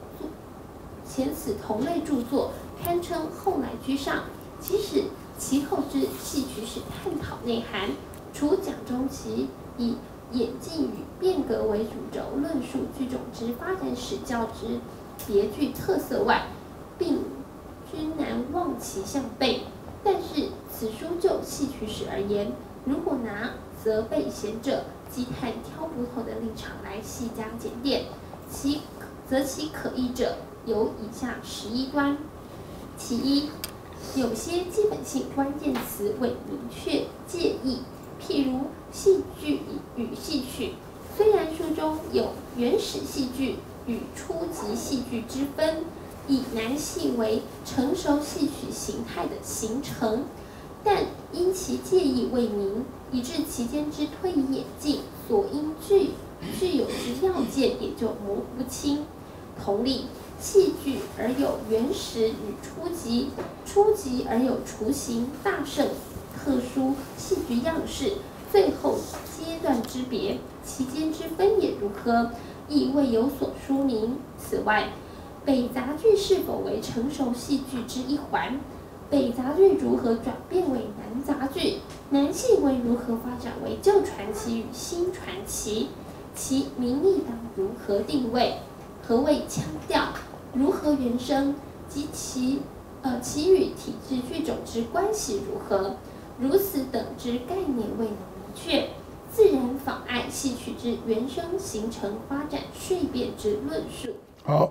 同类著作，堪称后来居上。即使其后之戏曲史探讨内涵，除蒋中奇以演进与变革为主轴论述剧种之发展史较之别具特色外，并均难望其项背。但是此书就戏曲史而言，如果拿责备贤者、积探挑骨头的立场来细加检点，其可议者有以下11端。其一，有些基本性关键词未明确界议，譬如戏剧与戏曲，虽然书中有原始戏剧与初级戏剧之分，以南戏为成熟戏曲形态的形成，但因其界议未明，以致其间之推移演进所应具有之要件也就模糊不清。同理，戏剧而有原始与初级，初级而有雏形、大圣、特殊戏剧样式，最后阶段之别，其间之分野如何，亦未有所说明。此外，北杂剧是否为成熟戏剧之一环？北杂剧如何转变为南杂剧？南戏为如何发展为旧传奇与新传奇？其名义当如何定位？何谓腔调？如何原生？及其与体制剧种之关系如何？如此等之概念未能明确，自然妨碍戏曲之原生形成发展蜕变之论述。 好，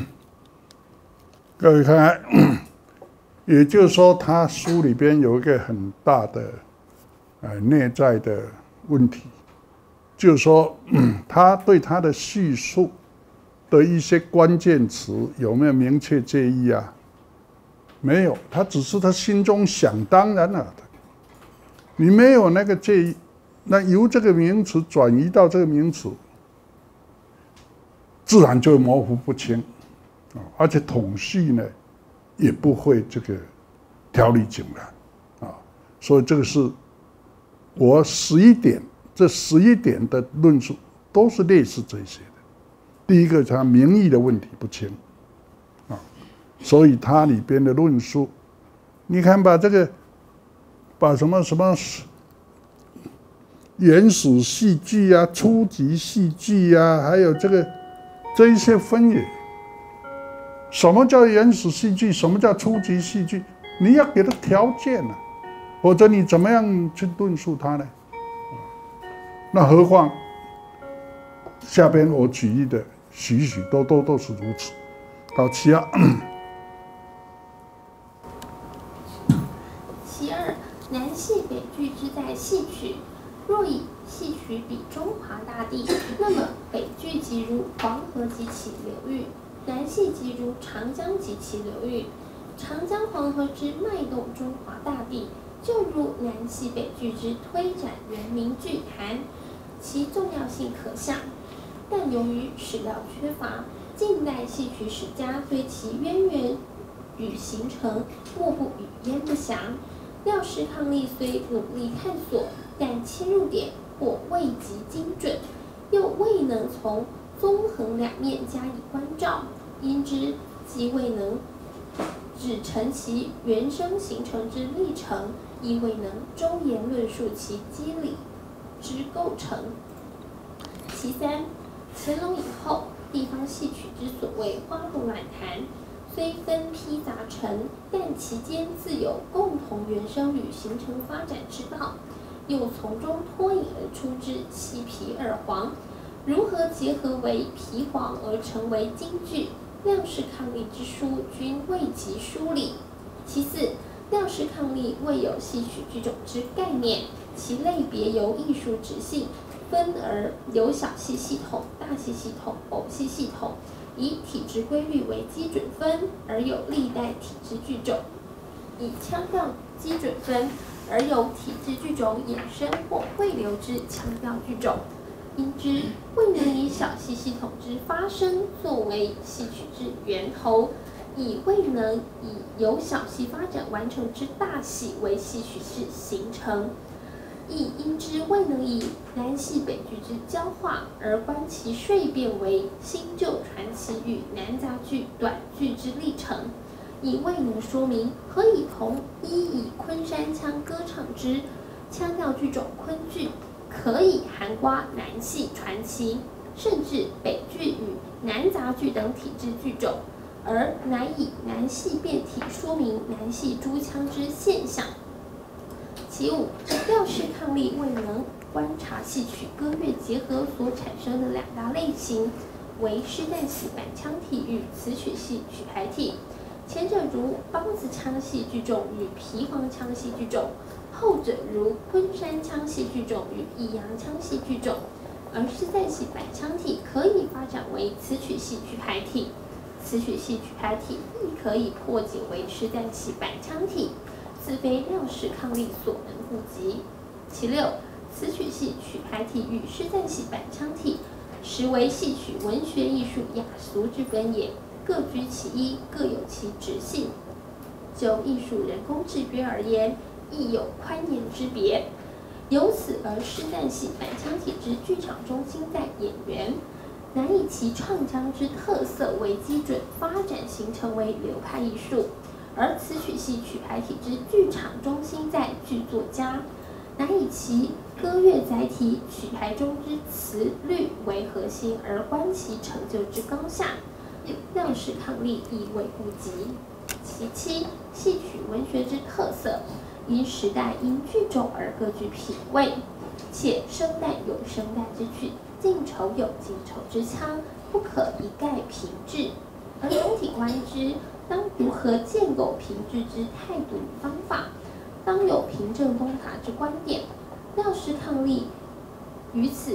各位看看，也就是说，他书里边有一个很大的内在的问题， 就是说，他对他的叙述的一些关键词有没有明确介意啊？没有，他只是他心中想当然了的。你没有那个介意，那由这个名词转移到这个名词，自然就模糊不清而且统序呢也不会这个条理井然所以这个是我这11点的论述都是类似这些的。第一个，它名义的问题不清所以它里边的论述，你看把什么原始戏剧啊、初级戏剧啊，还有这一些分野，什么叫原始戏剧？什么叫初级戏剧？你要给它条件否则你怎么样去论述它呢？那何况下边我举例的许许多多都是如此。好，其二。 其二，南戏北剧之在戏曲。若以戏曲比中华大地，那么北剧即如黄河及其流域，南戏即如长江及其流域。长江黄河之脉动中华大地，就如南戏北剧之推展人民剧坛，其重要性可想。但由于史料缺乏，近代戏曲史家对其渊源与形成莫不语焉不详。廖氏伉俪虽努力探索，但切入点或未及精准，又未能从纵横两面加以关照，因之既未能指陈其原生形成之历程，亦未能周延论述其机理之构成。其三，乾隆以后，地方戏曲之所谓花木乱弹，虽分批杂陈，但其间自有共同原生与形成发展之道，又从中脱颖而出之戏皮二黄，如何结合为皮黄而成为京剧？廖氏伉俪之书均未及梳理。其次，廖氏伉俪未有戏曲剧种之概念，其类别由艺术直性分而有小戏系统、大戏系统、偶戏系统，以体制规律为基准分，而有历代体制剧种；以腔调基准分，而有体制剧种衍生或汇流之腔调剧种。因之，未能以小戏系统之发生作为戏曲之源头，亦未能以由小戏发展完成之大戏为戏曲之形成。亦因之未能以南戏北剧之交化，而观其蜕变为新旧传奇与南杂剧、短剧之历程，亦未能说明何以同一以昆山腔歌唱之腔调剧种昆剧，可以含括南戏传奇，甚至北剧与南杂剧等体制剧种，而难以南戏变体说明南戏诸腔之现象。其五，廖氏伉俪未能观察戏曲歌乐结合所产生的两大类型，为施旦戏板腔体与词曲戏曲牌体。前者如梆子腔戏剧种与皮黄腔戏剧种，后者如昆山腔戏剧种与益阳腔戏剧种。而施旦戏板腔体可以发展为词曲戏曲牌体，词曲戏曲牌体亦可以破解为施旦戏板腔体，自非廖氏伉俪所能顾及。其六，词曲戏曲牌体与施旦戏板腔体，实为戏曲文学艺术雅俗之分也，各居其一，各有其职性。就艺术人工制约而言，亦有宽严之别。由此而施旦戏板腔体之剧场中心在演员，难以其唱腔之特色为基准发展形成为流派艺术；而词曲戏曲牌体之剧场中心在剧作家，难以其歌乐载体曲牌中之词律为核心而观其成就之高下，廖氏伉俪亦未顾及。其七，戏曲文学之特色，因时代因剧种而各具品味，且生旦有生旦之曲，净丑有净丑之腔，不可一概评制。而总体观之，当如何建构评制之态度与方法，当有凭证东达之观点。廖氏伉俪于此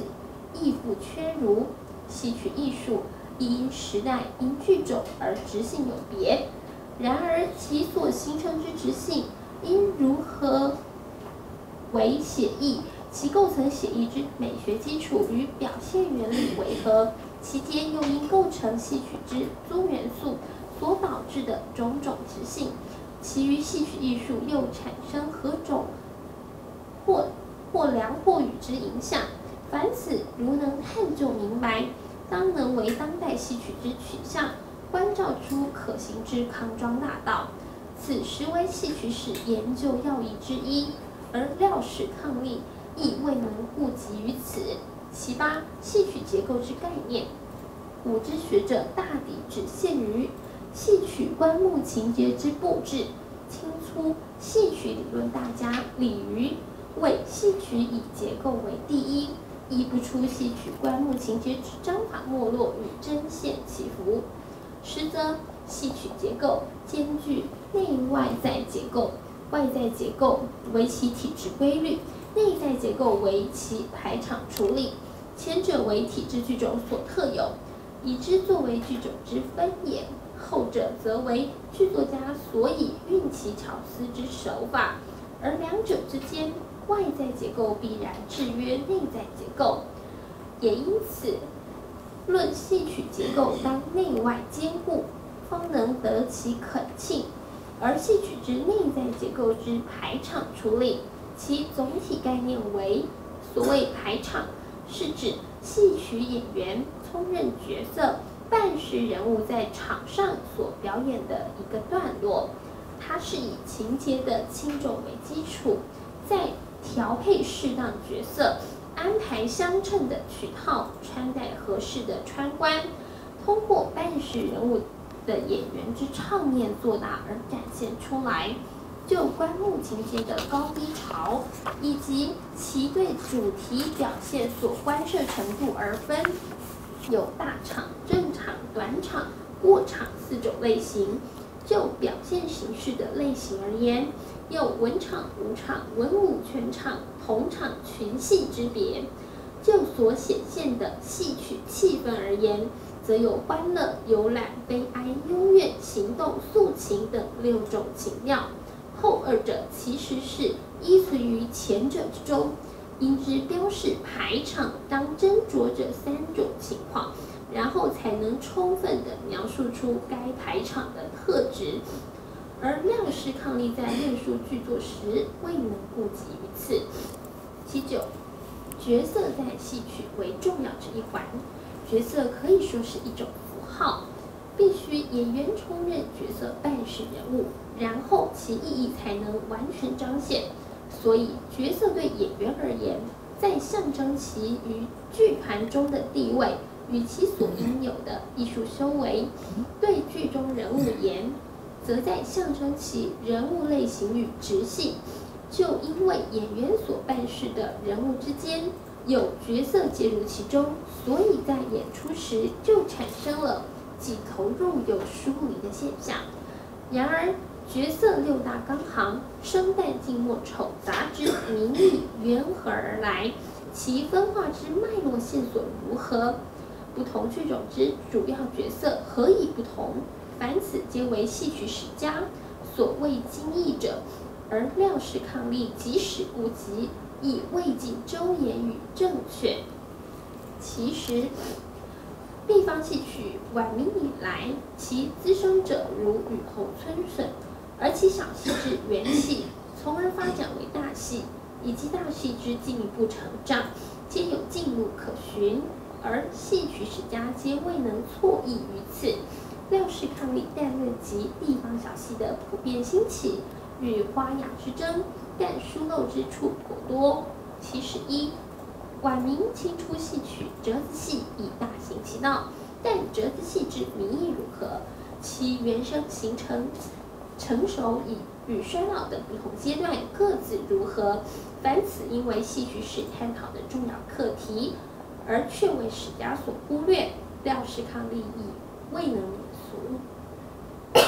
亦复缺如。戏曲艺术亦因时代、因剧种而直性有别，然而其所形成之直性，因如何为写意，其构成写意之美学基础与表现原理为何，其间又因构成戏曲之诸元素所导致的种种直性，其余戏曲艺术又产生何种或良或与之影响？凡此如能探究明白，当能为当代戏曲之取向，关照出可行之康庄大道。此实为戏曲史研究要义之一，而廖氏伉俪亦未能顾及于此。其八，戏曲结构之概念，古之学者大抵只限于戏曲观目情节之布置，清出戏曲理论大家李渔为戏曲以结构为第一，译不出戏曲观目情节之章法没落与针线起伏。实则戏曲结构兼具内外在结构，外在结构为其体制规律，内在结构为其排场处理，前者为体制剧种所特有，以之作为剧种之分野，后者则为剧作家所以运其巧思之手法，而两者之间，外在结构必然制约内在结构，也因此，论戏曲结构当内外兼顾，方能得其肯庆。而戏曲之内在结构之排场处理，其总体概念为：所谓排场，是指戏曲演员充任角色、扮饰人物在场上所表演的一个段落。它是以情节的轻重为基础，再调配适当角色，安排相称的曲套，穿戴合适的穿冠，通过扮饰人物的演员之唱念作答而展现出来。就观目情节的高低潮，以及其对主题表现所关涉程度而分，有大场、正场、短场、过场4种类型。就表现形式的类型而言，有文场、武场、文武全场、同场群戏之别。就所显现的戏曲气氛而言，则有欢乐、游览、悲哀、幽怨、行动、诉情等6种情调。后二者其实是依存于前者之中，因之标示排场当斟酌这3种情况，然后才能充分地描述出该排场的特质。而廖氏伉俪在论述剧作时未能顾及于此。其9，角色在戏曲为重要之一环，角色可以说是一种符号，必须演员充任角色扮饰人物，然后其意义才能完全彰显。所以角色对演员而言，在象征其于剧团中的地位与其所应有的艺术修为；对剧中人物言，则在象征其人物类型与直性。就因为演员所扮饰的人物之间有角色介入其中，所以在演出时就产生了既投入又疏离的现象。然而角色6大纲行，生旦净末丑杂之名义缘何而来？其分化之脉络线索如何？不同剧种之主要角色何以不同？凡此皆为戏曲史家所未经意者，而廖氏伉俪即使顾及，亦未尽周延与正确。其实地方戏曲晚明以来，其滋生者如雨后春笋，而其小戏之元气，从而发展为大戏，以及大戏之进一步成长，皆有近路可循，而戏曲史家皆未能错译于此。廖氏伉俪但论及地方小戏的普遍兴起与花样之争，但疏漏之处颇多。其11，晚明清初戏曲折子戏已大行其道，但折子戏之名义如何？其原生形成、成熟与衰老的不同阶段各自如何？凡此因为戏曲史探讨的重要课题，而却为史家所忽略，廖氏伉俪亦未能免俗。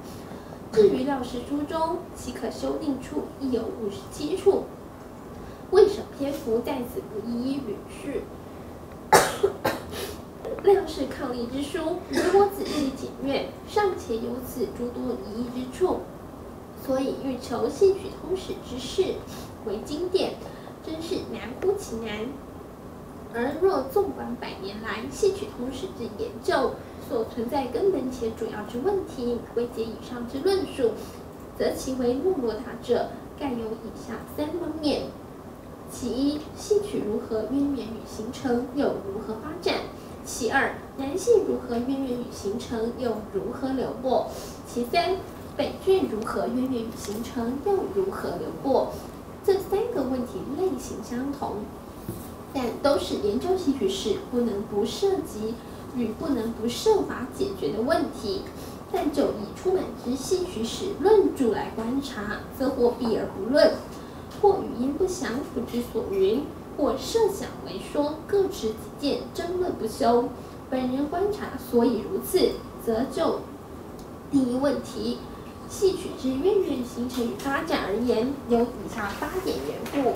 至于廖氏书中，其可修订处亦有57处， 未省篇幅在此不一一捋叙。量是抗力之书，如果仔细检阅，尚且有此诸多疑义之处，所以欲求戏曲通史之事为经典，真是难乎其难。而若纵观100年来戏曲通史之研究所存在根本且主要之问题，归结以上之论述，则其为没落达者，概有以下3方面：其一，戏曲如何渊源与形成，又如何发展；其二，南戏如何渊源与形成，又如何流播；其三，北剧如何渊源与形成，又如何流播。这3个问题类型相同，但都是研究戏曲史不能不涉及与不能不设法解决的问题。但就以出版之戏曲史论著来观察，则或避而不论，或语焉不详，不知所云，或设想为说，各持己见，争论不休。本人观察所以如此，则就第一问题，戏曲之渊源、形成与发展而言，有以下8点缘故：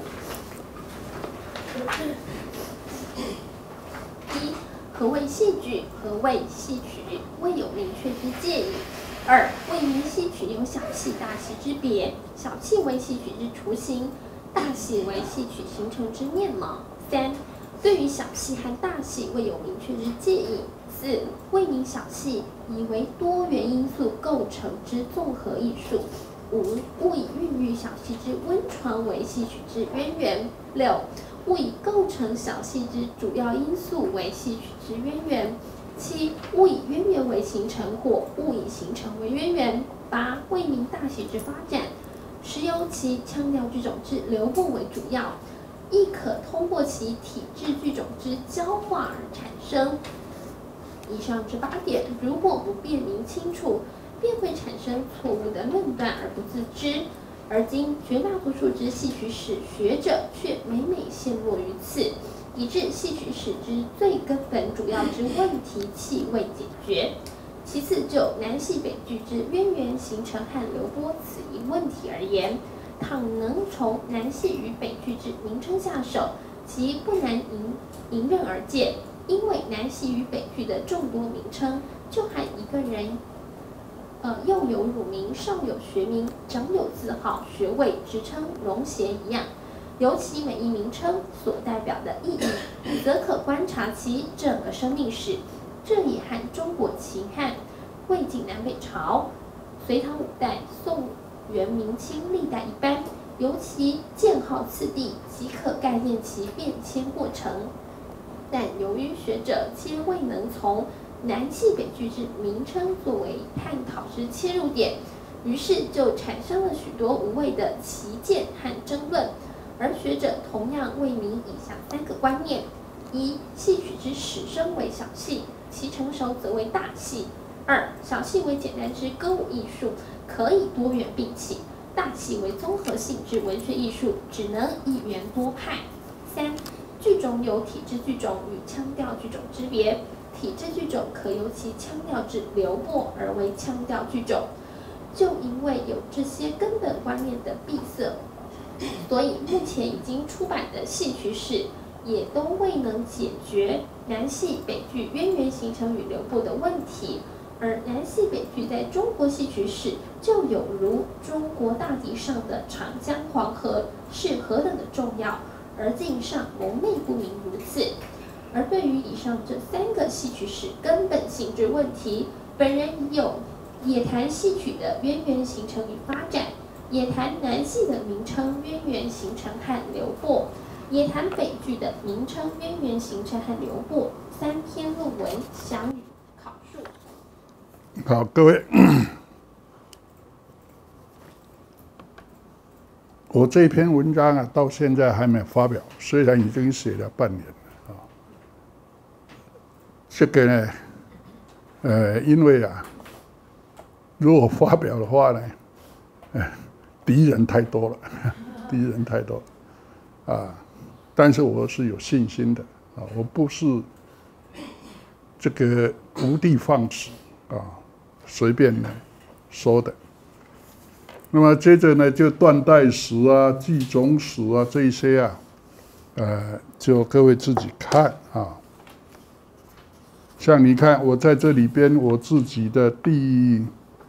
一、何谓戏剧？何谓戏曲？未有明确之界议。2、谓明戏曲有小戏、大戏之别，小戏为戏曲之雏形，大戏为戏曲形成之面貌。3、对于小戏和大戏未有明确之界议。4、谓明小戏以为多元因素构成之综合艺术。5、勿以孕育小戏之温床为戏曲之渊源。6、勿以构成小戏之主要因素为戏曲之渊源。7、勿以渊源为形成，或勿以形成为渊源。8、谓明大戏之发展，实由其腔调剧种之流播为主要，亦可通过其体制剧种之交化而产生。以上之8点，如果不辨明清楚，便会产生错误的论断而不自知。而今绝大多数之戏曲史学者却每陷落于此，以致戏曲史之最根本主要之问题弃未解决。其次，就南戏北剧之渊源、形成和流播此一问题而言，倘能从南戏与北剧之名称下手，其不难迎刃而解。因为南戏与北剧的众多名称，就和一个人幼有乳名，少有学名，长有字号、学位、职称、荣衔一样，由其每一名称所代表的意义，则可观察其整个生命史。这也和中国秦汉、魏晋南北朝、隋唐五代、宋元明清历代一般，由其建号次第，即可概念其变迁过程。但由于学者皆未能从南戏北剧之名称作为探讨之切入点，于是就产生了许多无谓的歧见和争论。而学者同样未明以下3个观念：一、戏曲之始生为小戏，其成熟则为大戏； 2、小戏为简单之歌舞艺术，可以多元并起；大戏为综合性之文学艺术，只能一元多派。3、剧种有体制剧种与腔调剧种之别，体制剧种可由其腔调之流播而为腔调剧种。就因为有这些根本观念的闭塞，所以目前已经出版的戏曲史也都未能解决南戏北剧渊源、形成与流播的问题。而南戏北剧在中国戏曲史就有如中国大地上的长江、黄河是何等的重要，而今尚蒙昧不明如此。而对于以上这3个戏曲史根本性之问题，本人已有也谈戏曲的渊源、形成与发展，也谈南戏的名称、渊源、形成和流播，也谈北剧的名称、渊源、形成和流播3篇论文详予考述。 好，各位，我这篇文章啊，到现在还没有发表，虽然已经写了半年了啊。这个呢，因为啊，如果发表的话呢，敌人太多了，敌人太多了啊。但是我是有信心的啊，我不是这个无的放矢啊，随便呢说的。那么接着呢，就断代史啊、纪种史啊这一些啊， 就各位自己看啊。像你看，我在这里边我自己的第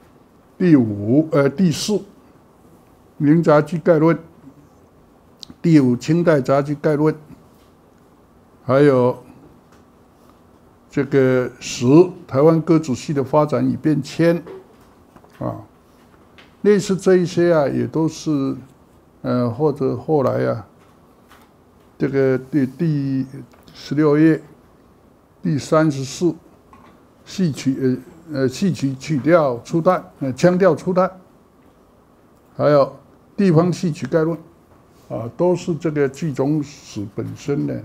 4明杂记概论，第5清代杂记概论，还有这个10台湾歌仔戏的发展与变迁啊，类似这一些啊，也都是或者后来啊，这个第16页第34戏曲曲调初段腔调初段，还有地方戏曲概论啊，都是这个剧中史本身呢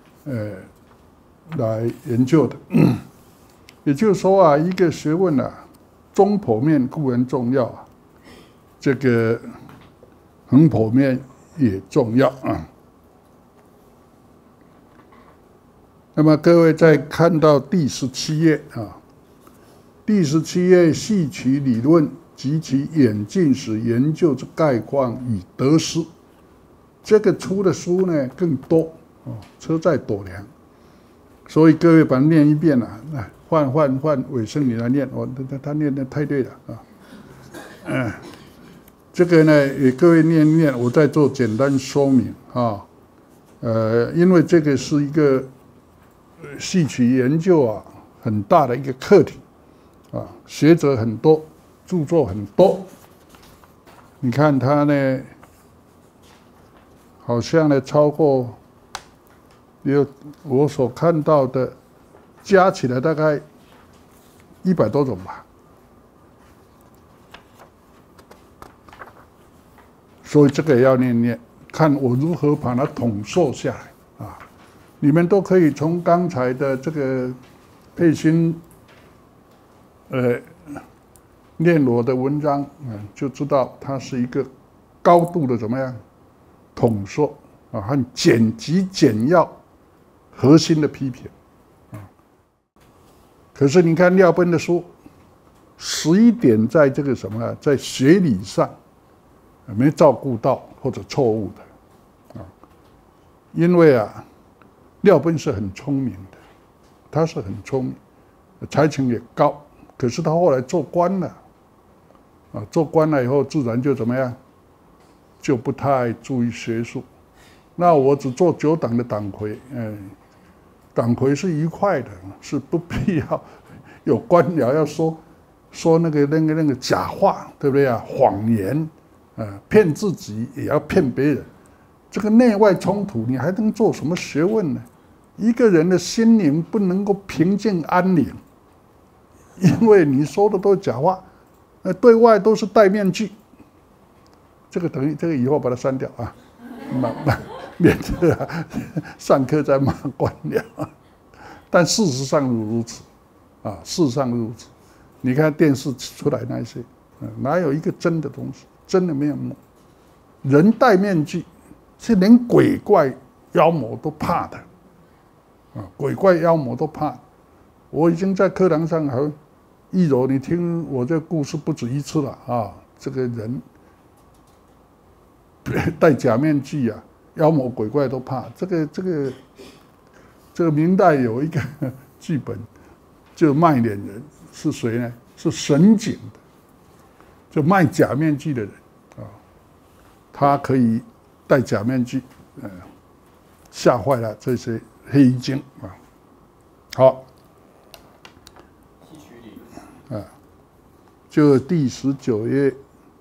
来研究的。也就是说啊，一个学问啊，中剖面固然重要啊，这个横剖面也重要啊。那么各位再看到第17页啊，第17页戏曲理论及其演进史研究之概况与得失，这个出的书呢更多哦，车载斗量。所以各位把它念一遍啊，换伟生你来念，他念的太对了啊。这个呢也各位念一念，我再做简单说明啊。因为这个是一个戏曲研究啊很大的一个课题啊，学者很多，著作很多。你看他呢，好像呢超过有我所看到的，加起来大概100多种吧。所以这个也要念念，看我如何把它统摄下来啊。你们都可以从刚才的这个佩欣念我的文章就知道它是一个高度的怎么样统摄啊和简极简要核心的批评啊。可是你看廖奔的书，11点在这个什么在学理上没照顾到或者错误的啊，因为啊。廖奔是很聪明的，他是很聪明，才情也高。可是他后来做官了，啊，做官了以后，自然就怎么样，就不太注意学术。那我只做9党的党魁，党魁是愉快的，是不必要有官僚要说那个假话，对不对啊？谎言，骗自己也要骗别人。这个内外冲突，你还能做什么学问呢？一个人的心灵不能够平静安宁，因为你说的都是假话，对外都是戴面具。这个等于这个以后把它删掉啊，免得上课再骂官僚。但事实上如此啊，事实上如此。你看电视出来那些，哪有一个真的东西？真的面目？人戴面具。是连鬼怪妖魔都怕的，啊，鬼怪妖魔都怕。我已经在课堂上和一柔，你听我这故事不止1次了啊。这个人戴假面具啊，妖魔鬼怪都怕。这个明代有一个剧本，就卖脸人是谁呢？是沈景的，就卖假面具的人啊，他可以。戴假面具，吓坏了这些黑衣精啊！好，就第19页，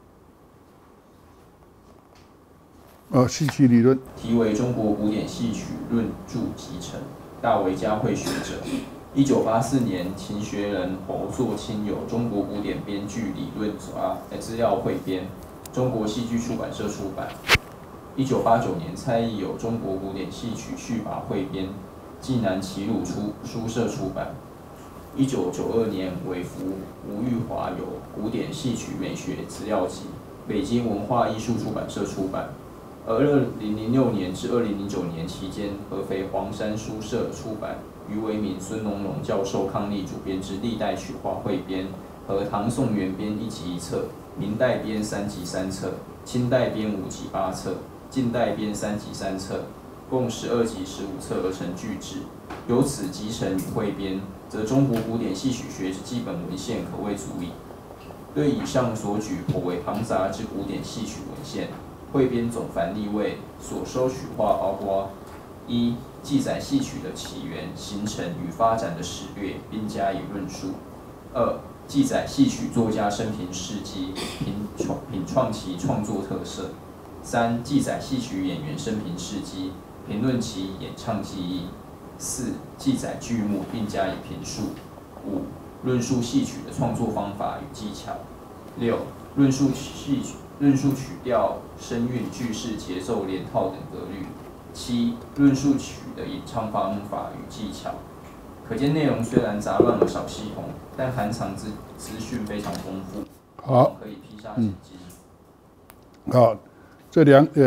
戏曲理论， 题为《中国古典戏曲论著集成》，大为嘉惠学者。1984年，秦学人侯作卿有《中国古典编剧理论资料汇编》，中国戏剧出版社出版。1989年，蔡邕有《中国古典戏曲序法汇编》，暨南齐鲁书社出版。1992年，韦福、吴玉华有《古典戏曲美学资料集》，北京文化艺术出版社出版。而2006年至2009年期间，合肥黄山书社出版余维明、孙农荣教授康力主编之《历代曲话汇编》和唐宋元编1集1册，明代编3集3册，清代编5集8册。近代编3集3册， 共12集15册而成巨制，由此集成与汇编，则中国古典戏曲学之基本文献可谓足矣。对以上所举颇为庞杂之古典戏曲文献，汇编总繁例位，所收取话包括：一、记载戏曲的起源、形成与发展的史略，并加以论述；二、记载戏曲作家生平事迹，品创其创作特色；三、记载戏曲演员生平事迹，评论其演唱技艺；四、记载剧目，并加以评述；五、论述戏曲的创作方法与技巧；六、论述曲调、声韵、句式、节奏、连套等格律；七、论述曲的演唱方法与技巧。可见内容虽然杂乱而少系统，但含藏资讯非常丰富， 好， 可以披杀解经。 好，这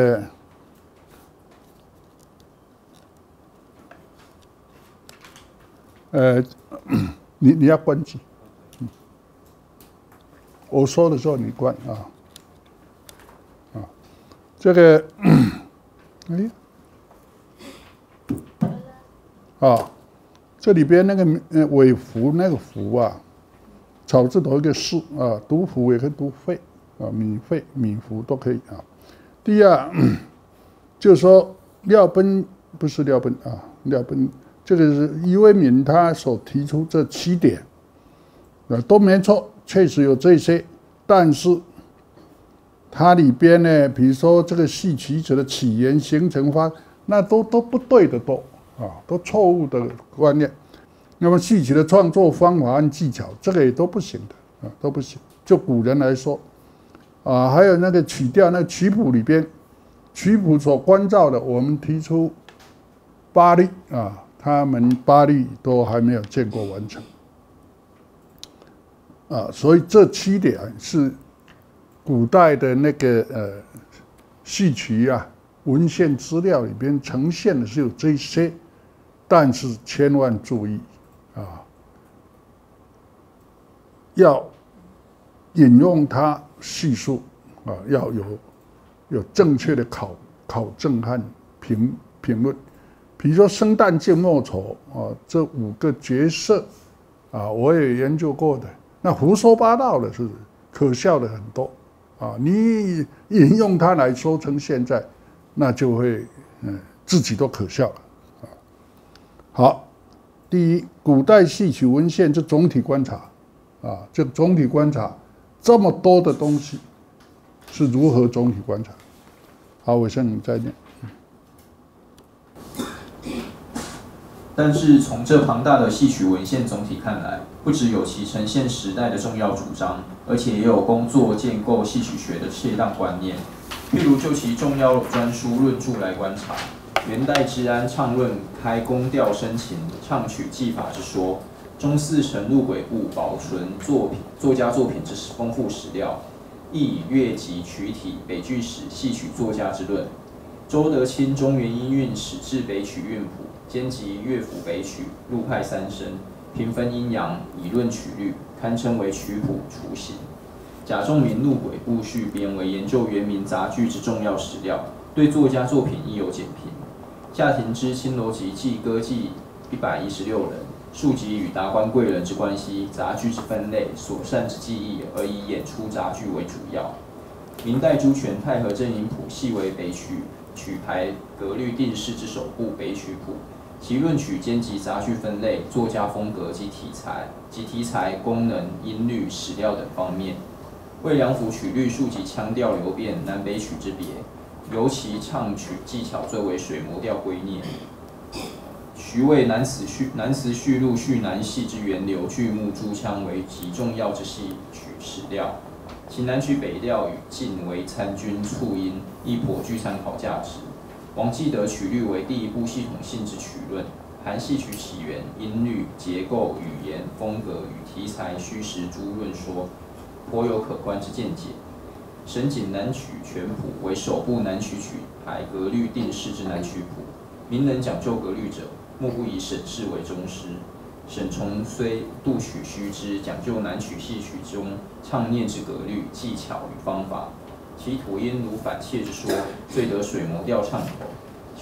你要关机，我说的时候你关啊。这个，这里边那个尾符那个符啊，草字头一个士啊，读符也可以读费啊，米符都可以啊。第二，就是说廖奔不是廖奔啊，廖奔这个是俞维敏他所提出这7点啊，都没错，确实有这些，但是它里边呢，比如说这个戏曲者的起源、形成方，那都不对的都都错误的观念。那么戏曲的创作方法和技巧，这个也都不行的都不行。就古人来说还有那个曲调，那个曲谱里边，曲谱所关照的，我们提出8律他们8律都还没有见过完成所以这7点是古代的那个戏曲文献资料里边呈现的是有这些，但是千万注意要引用它叙述要有正确的考证和评论。比如说生旦净末丑这5个角色我也研究过的，那胡说八道的是可笑的很多你引用它来说成现在，那就会自己都可笑了好，第一，古代戏曲文献这总体观察这总体观察这么多的东西是如何总体观察？好，我向你再念。 但是从这庞大的戏曲文献总体看来，不只有其呈现时代的重要主张，而且也有工作建构戏曲学的恰当观念。譬如就其重要专书论著来观察，元代之安畅论开宫调生琴、唱曲技法之说，中四陈录轨部保存作家作品之丰富史料，亦以乐集曲体、北剧史、戏曲作家之论。周德清中原音韵史志北曲韵谱，兼集乐府北曲、陆派三声，平分阴阳，以论曲律，堪称为曲谱雏形。贾仲明录轨部续编为研究元明杂剧之重要史料，对作家作品亦有简评。夏廷之青楼集记歌记116人，述及与达官贵人之关系、杂剧之分类、所善之技艺，而以演出杂剧为主要。明代朱全《太和正音谱》系为北曲曲牌格律定式之首部北曲谱，其论曲兼及杂剧分类、作家风格及题材、功能、音律、史料等方面，为两府曲律述及腔调流变、南北曲之别，尤其唱曲技巧最为水磨调归臬。徐为南词序录叙南戏之源流、剧目、诸腔为极重要之戏曲史料。其南曲北调与晋为参军促音，亦颇具参考价值。王继德曲律为第一部系统性之曲论，含戏曲起源、音律、结构、语言、风格与题材虚实诸论说，颇有可观之见解。沈景南曲全谱为首部南曲曲牌格律定式之南曲谱，明能讲究格律者，莫不以沈氏为宗师。沈从虽度曲须知，讲究南曲戏曲中唱念之格律、技巧与方法，其吐音如反切之说，最得水磨调唱头。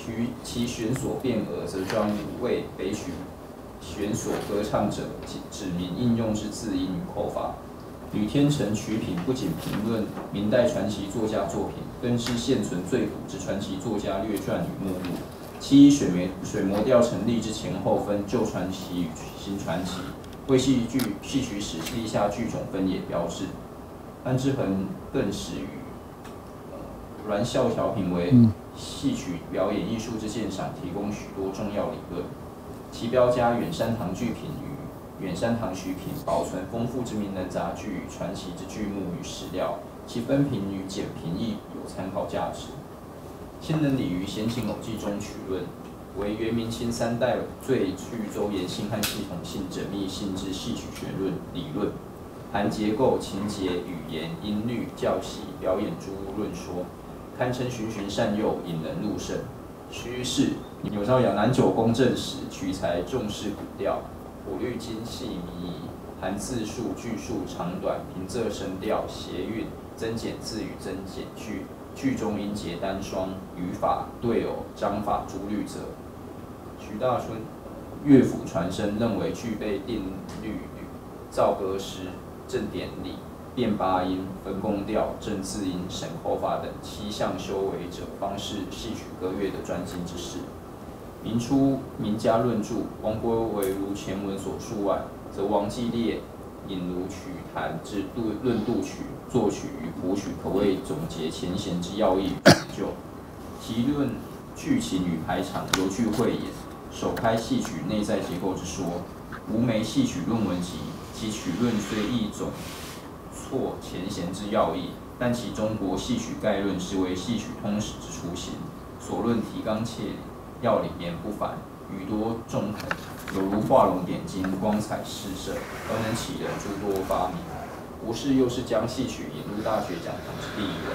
其选所变额，则专为北曲选所歌唱者指明应用之字音与口法。吕天成曲品不仅评论明代传奇作家作品，更是现存最古之传奇作家略传与目录。其以水磨调成立之前后分旧传奇与新传奇，为戏曲史立下剧种分野标志。范之恒更始于阮孝调评为戏曲表演艺术之鉴赏，提供许多重要理论。其标家远山堂剧品与远山堂曲品，保存丰富之名人杂剧与传奇之剧目与史料，其分评与简评亦有参考价值。先能礼于《闲情偶记》中取论，为元明清三代最具周延性和系统性、缜密性之戏曲学论理论，含结构、情节、语言、音律、教习、表演诸论说，堪称循循善诱，引人入胜。趋势钮兆尧南九公正史取材重视古调，谱律精细靡遗，含字数、句数长短、平仄声调、谐韵、增减字与增减句。句中音节单双，语法、对偶、章法诸律则。徐大春乐府传声认为具备定律、造歌诗、正典礼、变八音、分宫调、正字音、审口法等7项修为者，方是戏曲歌乐的专精之士。明初名家论著，王国维如前文所述外，则王继烈引如曲坛之论度曲、作曲与谱曲，可谓总结前贤之要义与成就。其论剧情与排场，尤具慧眼，首开戏曲内在结构之说。吴梅戏曲论文集其曲论虽亦总错前贤之要义，但其中国戏曲概论实为戏曲通史之雏形，所论提纲挈领，要领言不凡，语多中肯，有如画龙点睛，光彩四射，而能启人诸多发明。吴氏又是将戏曲引入大学讲堂之第一人。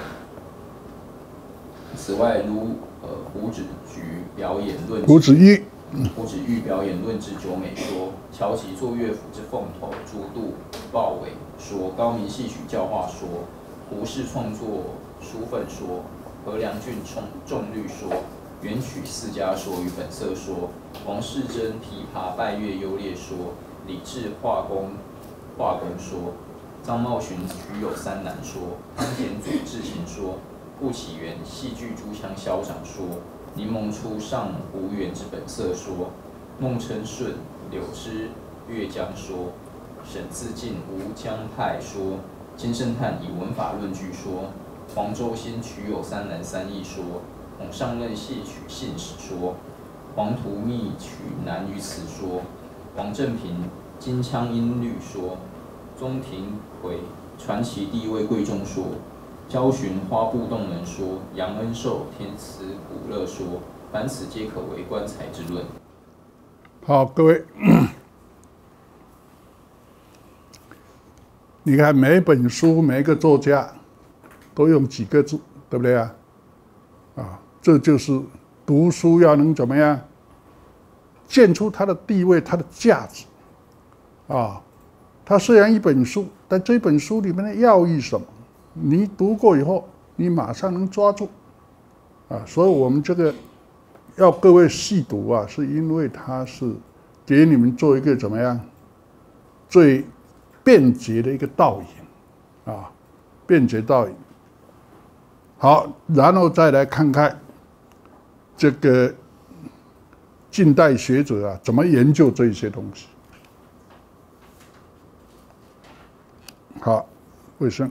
此外，如胡子瑜表演论之九美说，乔吉作乐府之凤头、朱度、鲍伟说，高明戏曲教化说，胡适创作书份说，何良俊重律说，元曲四家说与本色说，王世贞琵琶拜乐优劣说，李治画工说，张茂寻曲有三难说，汤田祖制琴说，顾启源戏剧诸腔消长说，柠檬初上胡元之本色说，孟称顺柳之乐江说，沈自敬吴江派说，金圣叹以文法论据说，黄周新曲有三难三易说，孔尚任戏曲信史说，黄图密曲难于词说，王正平金腔音律说，钟庭魁传奇地位贵重说，焦循花布动人说，杨恩寿天慈古乐说，凡此皆可为观才之论。 好，各位，你看每本书每个作家都用几个字，对不对啊？这就是读书要能怎么样见出它的地位、它的价值啊。它虽然一本书，但这本书里面的要义什么，你读过以后，你马上能抓住啊。所以我们这个要各位细读啊，是因为它是给你们做一个怎么样最便捷的一个导引啊，便捷导引。好，然后再来看看这个近代学者啊怎么研究这些东西。好，卫生。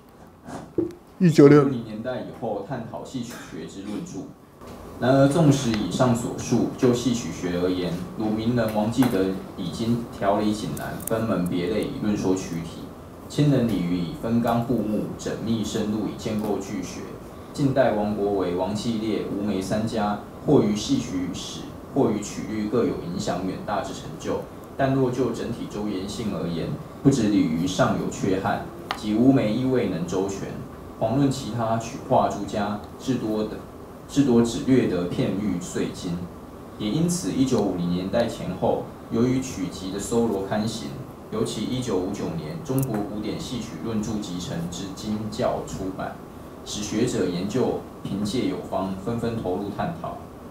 1960年代以后，探讨戏曲学之论著。然而，纵使以上所述，就戏曲学而言，鲁明人王继德已经条理井然，分门别类以论说曲体；千人鲤鱼以分纲布目，缜密深入以建构剧学。近代王国维、王继烈、吴梅三家，或于戏曲史，或于曲律各有影响远大之成就。但若就整体周延性而言，不止鲤鱼尚有缺憾，即吴梅亦未能周全。遑论其他曲画诸家，至多只略得片喻碎金。也因此，1950年代前后，由于曲集的搜罗刊行，尤其1959年《中国古典戏曲论著集成》之精教出版，使学者研究凭借有方，纷纷投入探讨。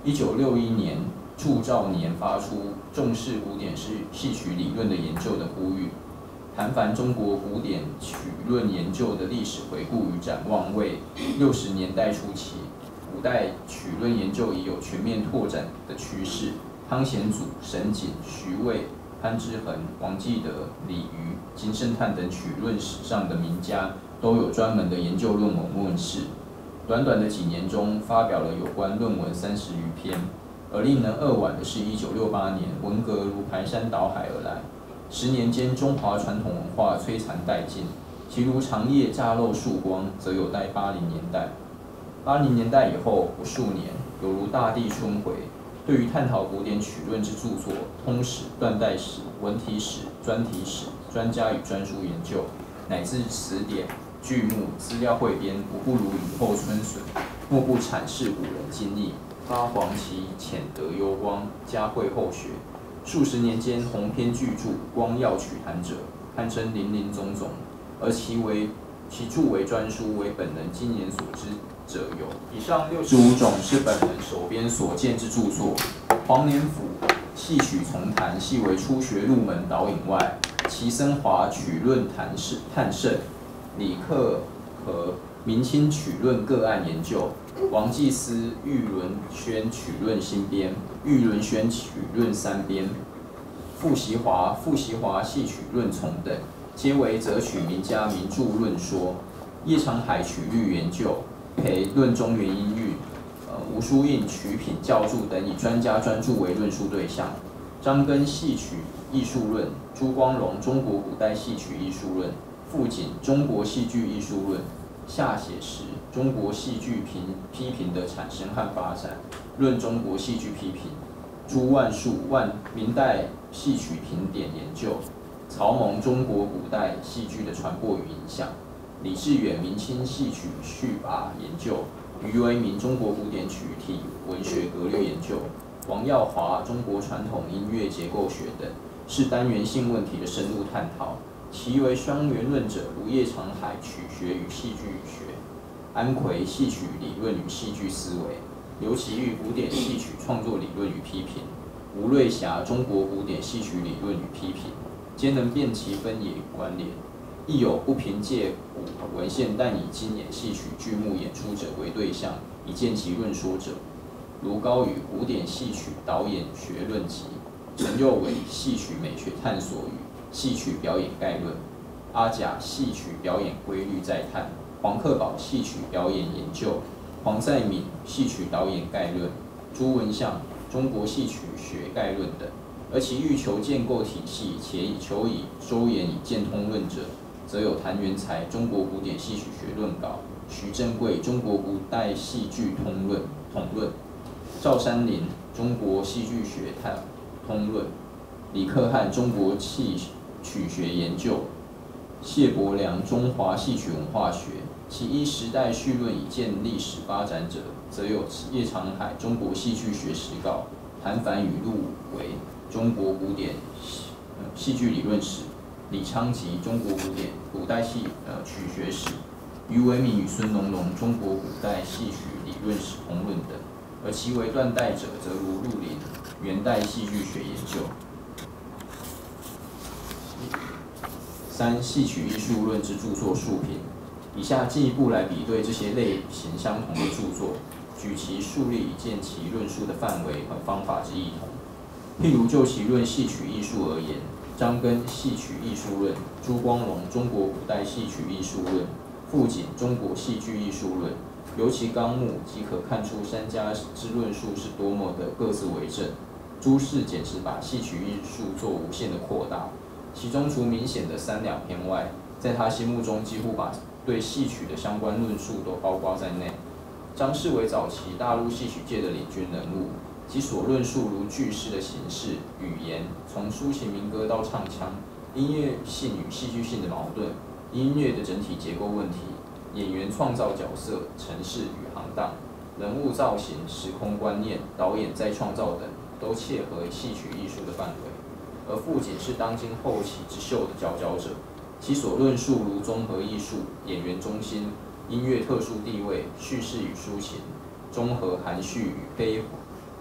1961年，祝兆年发出重视古典戏曲理论的研究的呼吁，谈凡中国古典曲论研究的历史回顾与展望，为60年代初期，古代曲论研究已有全面拓展的趋势。汤显祖、沈璟、徐渭、潘之恒、王继德、李渔、金圣叹等曲论史上的名家，都有专门的研究论文问世。短短的几年中，发表了有关论文30余篇。而令人扼腕的是，1968年，文革如排山倒海而来，10年间，中华传统文化摧残殆尽，其如长夜乍露曙光，则有待80年代。80年代以后不数年，有如大地春回。对于探讨古典曲论之著作、通史、断代史、文体史、专题史、专家与专书研究，乃至词典、剧目、资料汇编，无不如雨后春笋，莫不阐释古人经历，发黄其浅德幽光，嘉惠后学。数十年间，鸿篇巨著，光耀曲坛者，堪称林林总总，而其著为专书，为本人今年所知者有。以上65种是本人手边所见之著作。黄年甫戏曲从谈，系为初学入门导引外，其升华曲论探胜，李克和明清曲论个案研究，王继思、玉伦轩曲论新编，玉伦轩曲论3编，傅习华戏曲论丛等，皆为择取名家名著论说。叶长海曲律研究，裴论中原音韵，吴书印曲品教注等以专家专著为论述对象。张根戏曲艺术论，朱光荣中国古代戏曲艺术论，傅瑾中国戏剧艺术论，夏写实中国戏剧批评的产生和发展，论中国戏剧批评。朱万树明代戏曲评点研究，曹蒙中国古代戏剧的传播与影响。李志远明清戏曲序跋研究，余为民中国古典曲体文学格略研究，王耀华中国传统音乐结构学等，是单元性问题的深入探讨。其为双元论者，如叶长海曲学与戏剧学，安奎戏曲理论与戏剧思维，刘其玉古典戏曲创作理论与批评，吴瑞霞中国古典戏曲理论与批评，皆能辨其分野与关联。亦有不凭借古文献，但以今演戏曲剧目演出者为对象，以见其论说者，如高宇古典戏曲导演学论集，陈佑伟戏曲美学探索与戏曲表演概论，阿甲戏曲表演规律再探，黄克宝戏曲表演研究，黄在敏戏曲导演概论，朱文相中国戏曲学概论等。而其欲求建构体系，且求以周延以见通论者，则有谭元才《中国古典戏曲学论稿》，徐正贵《中国古代戏剧统论》，赵山林《中国戏剧学通论》，李克汉《中国戏曲学研究》，谢伯良《中华戏曲文化学》。其依时代绪论以见历史发展者，则有叶长海《中国戏剧学史稿》，谭凡与陆维《中国古典戏剧理论史》，李昌吉《中国古代戏曲学史》，余维敏与孙龙龙《中国古代戏曲理论史通论》等。而其为断代者，则如陆林《元代戏剧学研究》。3. 戏曲艺术论之著作述评。以下进一步来比对这些类型相同的著作，举其数例以见其论述的范围和方法之异同。譬如就其论戏曲艺术而言，张根《戏曲艺术论》，朱光荣《中国古代戏曲艺术论》，傅瑾《中国戏剧艺术论》，由其纲目即可看出三家之论述是多么的各自为政。朱氏简直把戏曲艺术做无限的扩大，其中除明显的3、2篇外，在他心目中几乎把对戏曲的相关论述都包括在内。张氏为早期大陆戏曲界的领军人物，其所论述如句式的形式、语言，从抒情民歌到唱腔，音乐性与戏剧性的矛盾，音乐的整体结构问题，演员创造角色、程式与行当，人物造型、时空观念、导演再创造等，都切合戏曲艺术的范围。而傅瑾是当今后起之秀的佼佼者，其所论述如综合艺术、演员中心、音乐特殊地位、叙事与抒情、综合含蓄与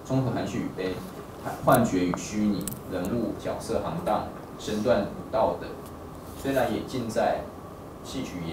综合含蓄与悲、幻觉与虚拟、人物角色行当、身段舞道等，虽然也尽在戏曲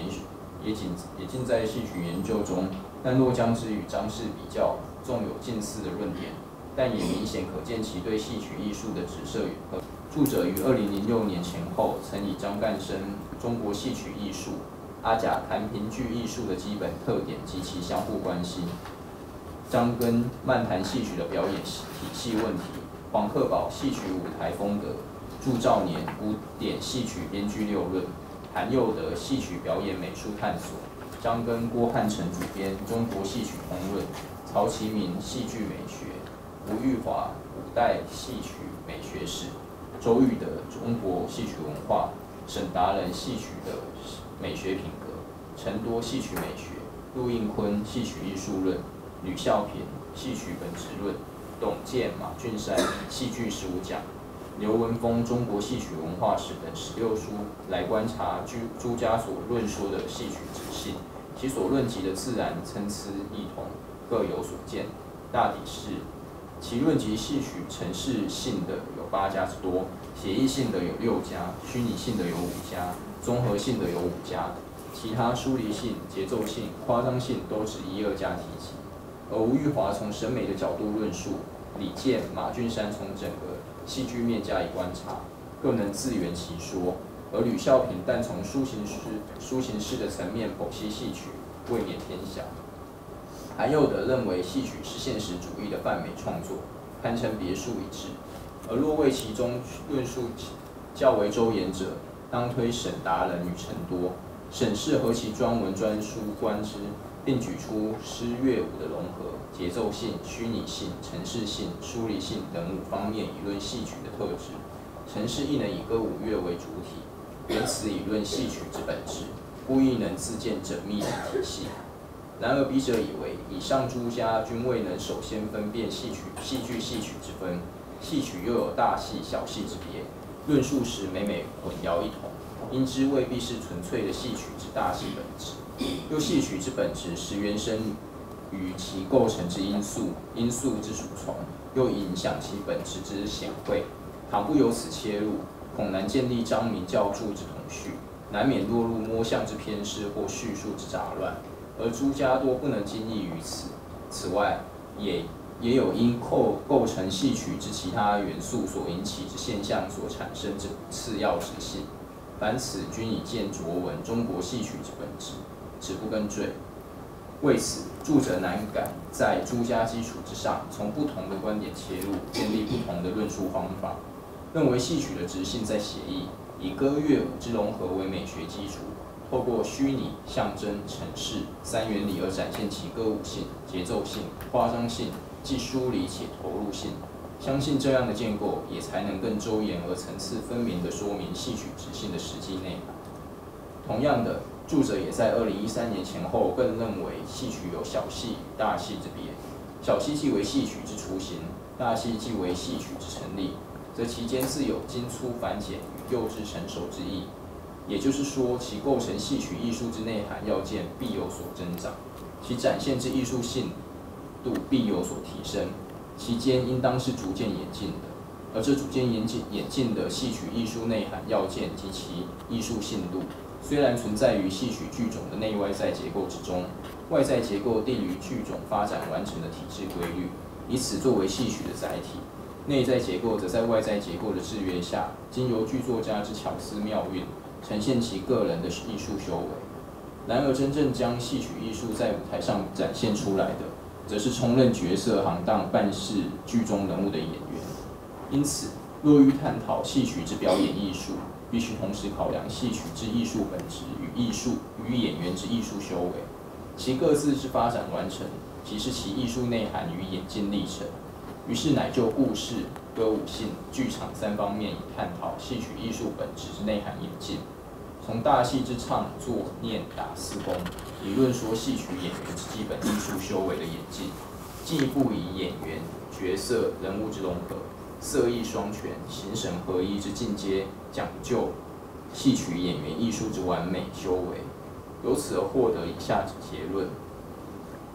研究中，但若将之与张氏比较，纵有近似的论点，但也明显可见其对戏曲艺术的直射与刻。著者于2006年前后曾以张干生《中国戏曲艺术》、阿甲谈评剧艺术的基本特点及其相互关系，张根漫谈戏曲的表演体系问题，黄克宝戏曲舞台风格，祝兆年古典戏曲编剧六论，韩佑德戏曲表演美术探索，张根郭汉成主编《中国戏曲通论》，曹其明戏剧美学，吴玉华古代戏曲美学史，周玉的中国戏曲文化，沈达人戏曲的美学品格，陈多戏曲美学，陆应坤戏曲艺术论，吕孝平戏曲本质论，董健、马俊山戏剧15讲，刘文峰中国戏曲文化史等16书来观察朱家所论说的戏曲直性，其所论及的自然参差异同，各有所见。大抵是其论及戏曲程式性的有8家之多，写意性的有6家，虚拟性的有5家，综合性的有5家，其他疏离性、节奏性、夸张性都只1、2家提及。而吴玉华从审美的角度论述，李健、马俊山从整个戏剧面加以观察，各能自圆其说；而吕孝平但从抒情诗的层面剖析戏曲，未免偏小。韩佑德认为戏曲是现实主义的泛美创作，堪称别树一帜。而若为其中论述较为周延者，当推沈达人与陈多。沈氏何其专文专书观之，并举出诗乐舞的融合、节奏性、虚拟性、程式性、疏离性等5方面以论戏曲的特质。陈氏亦能以歌舞乐为主体，原此以论戏曲之本质，故亦能自见缜密之体系。然而笔者以为，以上诸家均未能首先分辨戏剧之分，戏曲又有大戏、小戏之别，论述时每混淆一同，因之未必是纯粹的戏曲之大戏本质。又戏曲之本质实原生于其构成之因素之属从，又影响其本质之显会。倘不由此切入，恐难建立章明教著之统序，难免落入摸象之偏失或叙述之杂乱。而诸家多不能精益于此。此外，也有因构成戏曲之其他元素所引起之现象所产生之次要之性。凡此均以见卓闻中国戏曲之本质，只不更赘。为此，著者难敢在诸家基础之上，从不同的观点切入，建立不同的论述方法。认为戏曲的直性在写意，以歌乐舞之融合为美学基础。透过虚拟、象征、程式3原理而展现其歌舞性、节奏性、夸张性，既疏离且投入性。相信这样的建构，也才能更周延而层次分明地说明戏曲直性的实际内涵。同样的，著者也在2013年前后更认为戏曲有小戏与大戏之别，小戏即为戏曲之雏形，大戏即为戏曲之成立，则其间自有精粗繁简与幼稚成熟之意。也就是说，其构成戏曲艺术之内涵要件必有所增长，其展现之艺术性度必有所提升，其间应当是逐渐演进的。而这逐渐演进的戏曲艺术内涵要件及其艺术性度，虽然存在于戏曲剧种的内外在结构之中，外在结构定于剧种发展完成的体制规律，以此作为戏曲的载体；内在结构则在外在结构的制约下，经由剧作家之巧思妙运，呈现其个人的艺术修为。然而，真正将戏曲艺术在舞台上展现出来的，则是充任角色行当、扮饰剧中人物的演员。因此，若欲探讨戏曲之表演艺术，必须同时考量戏曲之艺术本质与演员之艺术修为，其各自之发展完成，即是其艺术内涵与演进历程。于是乃就故事、歌舞性、剧场3方面以探讨戏曲艺术本质之内涵演进，从大戏之唱、作、念、打4功，以论说戏曲演员之基本艺术修为的演进，进一步以演员、角色、人物之融合、色艺双全、形神合一之进阶，讲究戏曲演员艺术之完美修为，由此而获得以下之结论：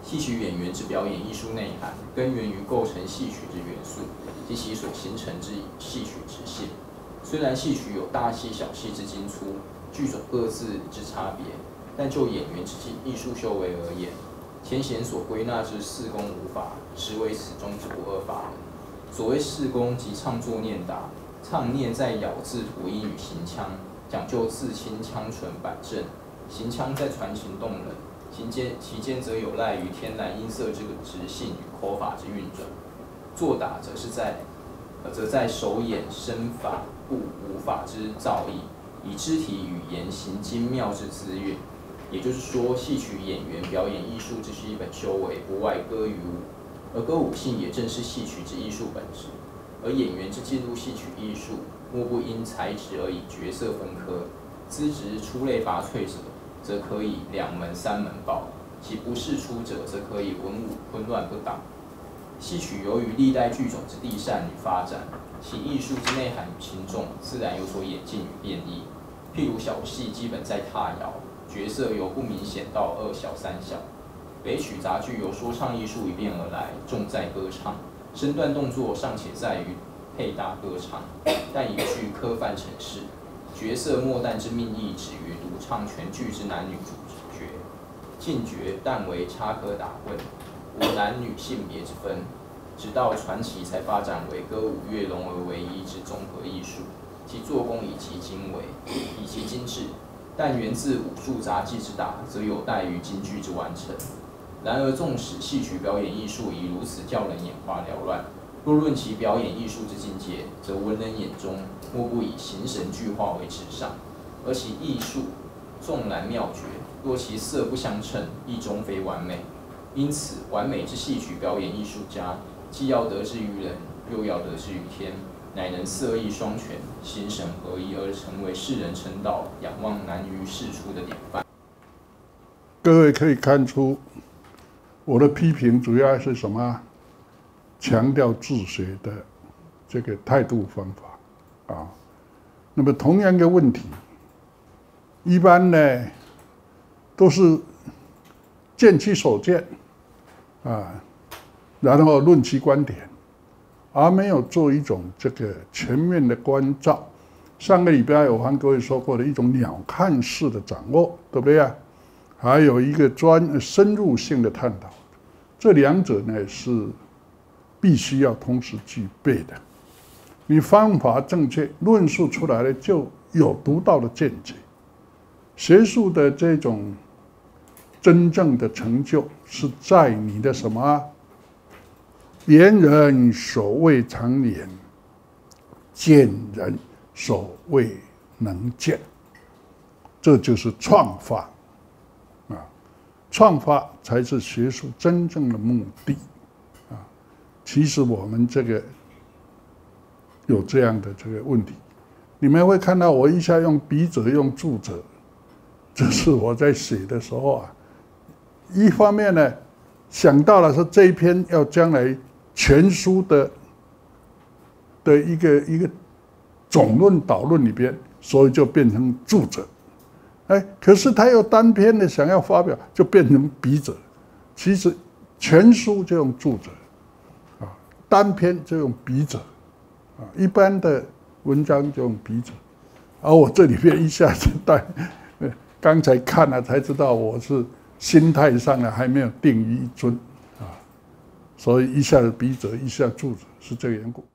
戏曲演员之表演艺术内涵，根源于构成戏曲之元素及其所形成之戏曲之性。虽然戏曲有大戏、小戏之精粗，剧种各自之差别，但就演员之艺术修为而言，前贤所归纳之四功五法，实为此中之不二法门。所谓四功，即唱作念打。唱念在咬字吐音与行腔，讲究字清腔纯板正；行腔在传情动人，其间则有赖于天然音色之直性与口法之运转。作打则在手眼身法步五法之造诣，以肢体语言行精妙之资源。也就是说，戏曲演员表演艺术之基本修为，不外歌与舞，而歌舞性也正是戏曲之艺术本质。而演员之进入戏曲艺术，莫不因材质而以角色分科，资质出类拔萃者，则可以两门三门报；其不是出者，则可以文武混乱不挡。戏曲由于历代剧种之递嬗与发展，其艺术之内涵与轻重，自然有所演进与变异。譬如小戏基本在踏摇，角色由不明显到二小三小；北曲杂剧由说唱艺术一变而来，重在歌唱。身段动作尚且在于配搭歌唱，但以剧科范成事，角色末旦之命意止于独唱全剧之男女主角，进角但为插科打诨，无男女性别之分，直到传奇才发展为歌舞乐融而为一之综合艺术，其做工以其精微，以其精致，但源自武术杂技之打，则有待于京剧之完成。然而，纵使戏曲表演艺术已如此叫人眼花缭乱，若论其表演艺术之境界，则文人眼中莫不以形神俱化为至上。而其艺术纵然妙绝，若其色不相称，亦终非完美。因此，完美之戏曲表演艺术家，既要得之于人，又要得之于天，乃能色艺双全，形神合一，而成为世人称道、仰望难于世出的典范。 各位可以看出，我的批评主要是什么？强调治学的这个态度方法啊。那么同样的问题，一般呢都是见其所见啊，然后论其观点，而没有做一种这个全面的关照。上个礼拜我和各位说过的一种鸟瞰式的掌握，对不对啊？还有一个深入性的探讨，这两者呢是必须要同时具备的。你方法正确，论述出来的就有独到的见解。学术的这种真正的成就，是在你的什么？言人所谓常言，见人所谓能见。这就是创发啊，创发才是学术真正的目的啊。其实我们这个有这样的这个问题，你们会看到我一下用笔者用注者，这是我在写的时候啊，一方面呢想到了说这一篇要将来全书的一个总论导论里边，所以就变成注者。可是他又单篇的想要发表，就变成笔者。其实全书就用注者啊，单篇就用笔者啊，一般的文章就用笔者。而我这里边一下子刚才看了才知道，我是心态上呢还没有定于一尊啊，所以一下子笔者，一下注者，是这个缘故。